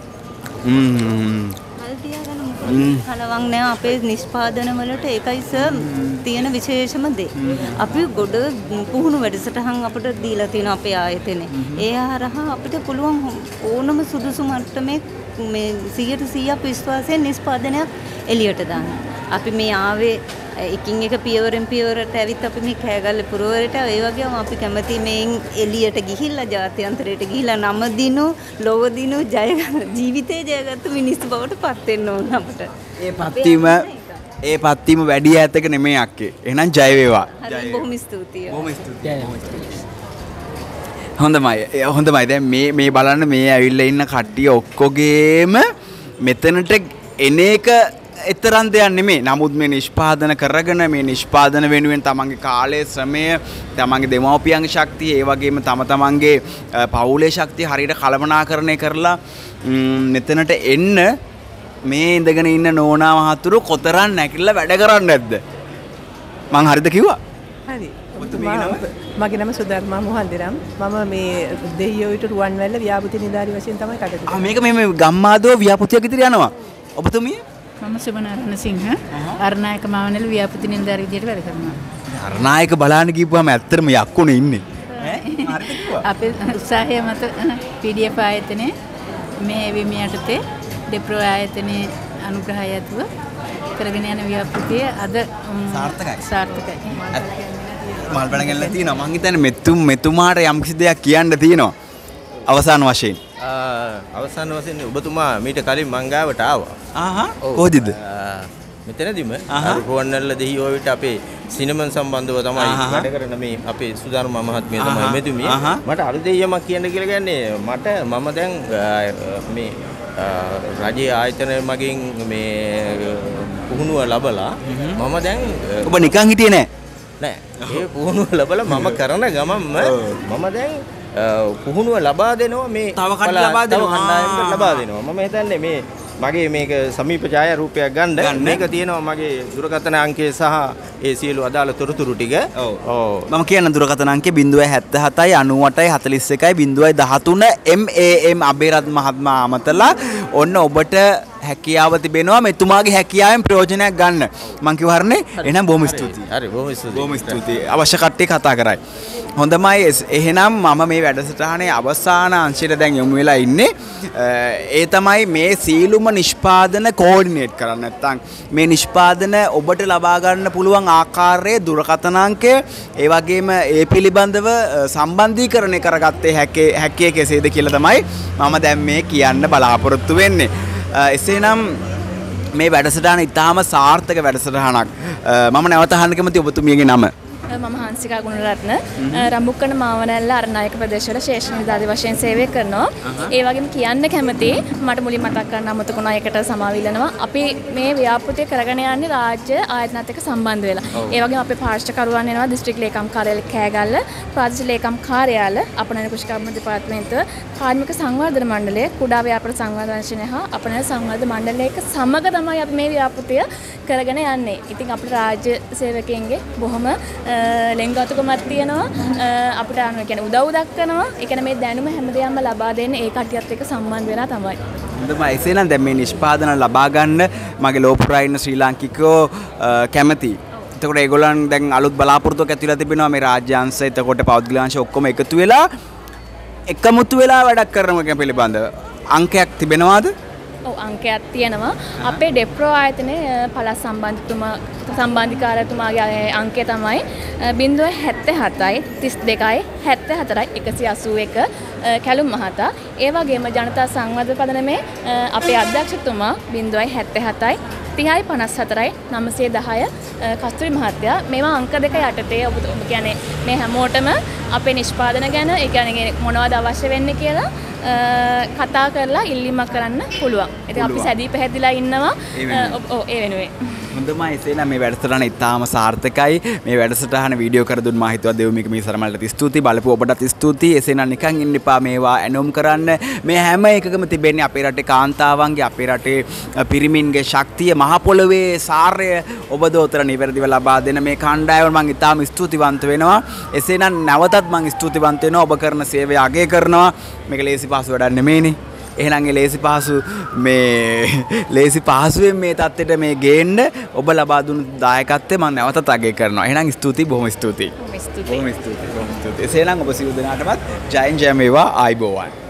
Speaker 3: කලවම් නෑ අපේ නිෂ්පාදන වලට ඒකයි සර් තියෙන විශේෂම දේ. අපි ගොඩ පුහුණු වැඩසටහන් අපිට දීලා තියෙන අපේ ආයතනේ. ඒ හරහා අපිට පුළුවන් ඕනම සුදුසු මට්ටමේ මේ 100% විශ්වාසයෙන් නිෂ්පාදනයක් එළියට දාන්න. අපි මේ ආවේ එකින් එක පියවරෙන් පියවරට ඇවිත් අපි මේ කෑගල්ල පුරවරට ඒ වගේම අපි කැමති මේන් එළියට ගිහිල්ලා ජාත්‍යන්තරයට ගිහිල්ලා නම දිනු ලොව දිනු ජීවිතේ ජයගත්ත මිනිස්සු බවට පත් වෙන්න ඕන අපිට.
Speaker 1: ඒ පත්වීම වැඩි ඈතක නෙමෙයි අක්කේ. එහෙනම් ජය වේවා.
Speaker 3: බොහොම ස්තුතියි.
Speaker 1: බොහොම ස්තුතියි. හොඳමයි. දැන් මේ බලන්න මේ ඇවිල්ලා ඉන්න කට්ටිය ඔක්කොගේම මෙතනට එන එක එතරම් දෙයක් නෙමෙයි. නමුත් මේ නිෂ්පාදන කරගෙන මේ නිෂ්පාදන වෙනුවෙන් තමන්ගේ කාලය, ශ්‍රමය, තමන්ගේ දෙමව්පියන්ගේ ශක්තිය, ඒ වගේම තමන්ගේ පවුලේ ශක්තිය හරියට කළමනාකරණය කරලා මෙතනට එන්න මේ ඉඳගෙන ඉන්න නෝනා මහතුරු කොතරම් නැකිලා වැඩ කරන්නේ නැද්ද? මං හරිද කිව්වා?
Speaker 5: හරි. මගේ නම සුධර්මා මොහන්දිරම්. මම මේ දෙහියෝවිට රුවන්වැල්ල ව්‍යාපෘති නිලධාරී වශයෙන් තමයි කටයුතු කරන්නේ.
Speaker 1: මේක මේ ගම්මාදෝ ව්‍යාපෘතියක් ඉදිරිය යනවා. ඔබතුමිය?
Speaker 4: මම සුබනාරණ සිංහ අරණායක මාවනල ව්‍යාපෘති නිලධාරී විදියට වැඩ කරනවා.
Speaker 1: අරණායක බලන්න ගිහුවම ඇත්තටම යක්කුනේ ඉන්නේ.
Speaker 4: අපේ උත්සාහය මත PDF ආයතනයේ මේ එවීම යටතේ ඩෙප්‍රෝ ආයතනයේ අනුග්‍රහය ඇතුව කරගෙන යන ව්‍යාපෘතිය අද සාර්ථකයි.
Speaker 1: මල් බණ ගැනලා තියෙනවා. මං හිතන්නේ මෙතුමාට යම්කිසි දෙයක් කියන්න තියෙනවා. අවසාන වශයෙන්.
Speaker 7: අවසාන වශයෙන් ඔබතුමා මීට කලින් මං ගාවට ආවා.
Speaker 1: කොහොමද?
Speaker 7: මෙතනදිම රුවන්වැල්ල දෙහියෝවිට අපේ සිනමන් සම්බන්ධව තමයි වැඩ කරන මේ අපේ සුධර්මා මහත්මිය තමයි මෙතුමිය. මට අලුතෙන්ම කියන්න කියලා කියන්නේ මම දැන් මේ රජයේ ආයතන මගින් මේ පුහුණුව ලැබලා මම දැන්
Speaker 1: ඔබ නිකන් හිටියේ නෑ.
Speaker 7: නෑ. ඒ පුහුණුව ලැබලා මම කරන ගමන්ම මම දැන් පුහුණුව ලබා දෙනවා මේ
Speaker 1: තව කණ්ඩායමකට
Speaker 7: ලබා දෙනවා. මම හිතන්නේ මේ මගේ මේක සමීප ඡායාරූපයක් ගන්න මේක තියෙනවා මගේ දුරකථන අංකය සහ ඒ සියලු අදාළ තොරතුරු ටික.
Speaker 1: මම කියන දුරකථන අංකය 077 98 41 013 MAM අබේරත් මහත්මයා අමතලා ඔන්න ඔබට හැකියාව තිබෙනවා මෙතුමාගේ හැකියාවෙන් ප්‍රයෝජනයක් ගන්න. මං කිව්ව හරිනේ. එහෙනම් බොහොම ස්තුතියි.
Speaker 7: හරි බොහොම ස්තුතියි.
Speaker 1: අවශ්‍ය කට්ටිය කතා කරයි. හොඳමයි. එහෙනම් මම මේ වැඩසටහනේ අවසාන අංශයට දැන් යමු වෙලා ඉන්නේ. ඒ තමයි මේ සීලුම නිෂ්පාදන කෝඩිනේට් කරන්න. නැත්නම් මේ නිෂ්පාදන ඔබට ලබා ගන්න පුළුවන් ආකාරයේ දුරකථන අංකය ඒ වගේම ඒ පිළිබඳව සම්බන්ධීකරණය කරගත්තේ හැකිය කෙසේද කියලා තමයි මම දැන් මේ කියන්න බලාපොරොත්තු වෙන්නේ. එසේනම් මේ වැඩසටහන ඉතාම සාර්ථක වැඩසටහනක්. මම නැවත අහන්න කැමති ඔබතුමියගේ නම.
Speaker 2: මම හංසිකා ගුණරත්න රම්බුක්කන මාවනැල්ල අරණායක ප්‍රදේශවල ශේෂ්ඨ නිලධාරී වශයෙන් සේවය කරනවා. ඒ වගේම කියන්න කැමති මට මුලින් මතක් කරන්න අමතකුණා එකට සමාවිලනවා. අපි මේ ව්‍යාපෘතිය කරගෙන යන්නේ රාජ්‍ය ආයතනත් එක්ක සම්බන්ධ වෙලා. ඒ වගේම අපේ පාර්ශ්වකරුවන් එනවා දිස්ත්‍රික් ලේකම් කාර්යාලය කෑගල්ල, ප්‍රාදේශීය ලේකම් කාර්යාල, අපනයන කෘෂිකර්ම දෙපාර්තමේන්තුව, කාර්මික සංවර්ධන මණ්ඩලය, කුඩා ව්‍යාපාර සංවර්ධන හා අපනයන සංවර්ධන මණ්ඩලය එක්ක සමග තමයි අපි මේ ව්‍යාපෘතිය කරගෙන යන්නේ. ඉතින් අපේ රාජ්‍ය සේවකයන්ගේ බොහොම ලෙන්ගතුකමක් තියෙනවා අපිට අනු කියන්නේ උදව් දක්වනවා. ඒ කියන්නේ මේ දැනුම හැමදේම ලබා දෙන්නේ ඒ කට්ටියත් එක්ක සම්බන්ධ වෙලා තමයි.
Speaker 1: හොඳයි. එසේනම් දැන් මේ නිෂ්පාදන ලබා ගන්න මගේ ලෝපුරා ඉන්න ශ්‍රී ලාංකිකයෝ කැමති. එතකොට ඒගොල්ලන් දැන් අලුත් බලාපොරොත්තුවක් ඇති වෙලා තිබෙනවා මේ රාජ්‍ය අංශ එතකොට පෞද්ගලික අංශ ඔක්කොම එකතු වෙලා එකමුතු වෙලා වැඩක් කරනවා කියන පිළිබඳව අංකයක් තිබෙනවද?
Speaker 2: ඔව් අංකයක් තියෙනවා. අපේ ඩෙප්‍රෝ ආයතනයේ පළාත් සම්බන්ධිකාරතුමාගේ අංකය තමයි 077යි 32යි 74යි 181 කැලුම් මහතා. ඒ වගේම ජනතා සංවර්ධන පදනමේ අපේ අධ්‍යක්ෂතුමා 077යි 30යි 54යි 910 කස්තුරි මහත්තයා. මේවා අංක දෙක යටතේ ඔබ කියන්නේ මේ හැමෝටම අපේ නිෂ්පාදන ගැන ඒ කියන්නේ මොනවද අවශ්‍ය වෙන්නේ කියලා කතා කරලා ඉල්ලීමක් කරන්න පුළුවන්. ඉතින් අපි සැදී පැහැදිලා ඉන්නවා ඔව් ඒ වෙනුවෙන්.
Speaker 1: හොඳමයි එසේනම් මේ වැඩසටහන ඉතාම සාර්ථකයි. මේ වැඩසටහන වීඩියෝ කර දුන්න මා හිතුවා දෙව්මික මේ සරමල්ලට ස්තුතියි. බලපු ඔබටත් ස්තුතියි. එසේනම් නිකන් ඉන්න එපා මේවා ඇනොම් කරන්න. මේ හැම එකකම තිබෙන්නේ අපේ රටේ කාන්තාවන්ගේ අපේ රටේ පිරිමින්ගේ ශක්තිය මහ පොළවේ සාර්ය ඔබ දෝතර නිවැරදිව ලබා දෙන මේ කණ්ඩායම මම ඉතාම ස්තුතිවන්ත වෙනවා. එසේනම් නැවතත් මම ස්තුතිවන්ත වෙනවා. ඔබ කරන සේවය අගය කරනවා. මේක ලේසි පහසු වැඩක් නෙමෙයිනේ. එහෙනම් ඒ ලේසි පහසුවෙන් මේ තත්ත්වෙට මේ ගේන්න ඔබ ලබා දුන්නු දායකත්වය මම නැවතත් අගය කරනවා. එහෙනම් ස්තුතියි බොහොම ස්තුතියි. බොහොම ස්තුතියි. එසේනම් ඔබ සියලු දෙනාටමත් ජයෙන් ජය වේවා ආයිබෝවන්.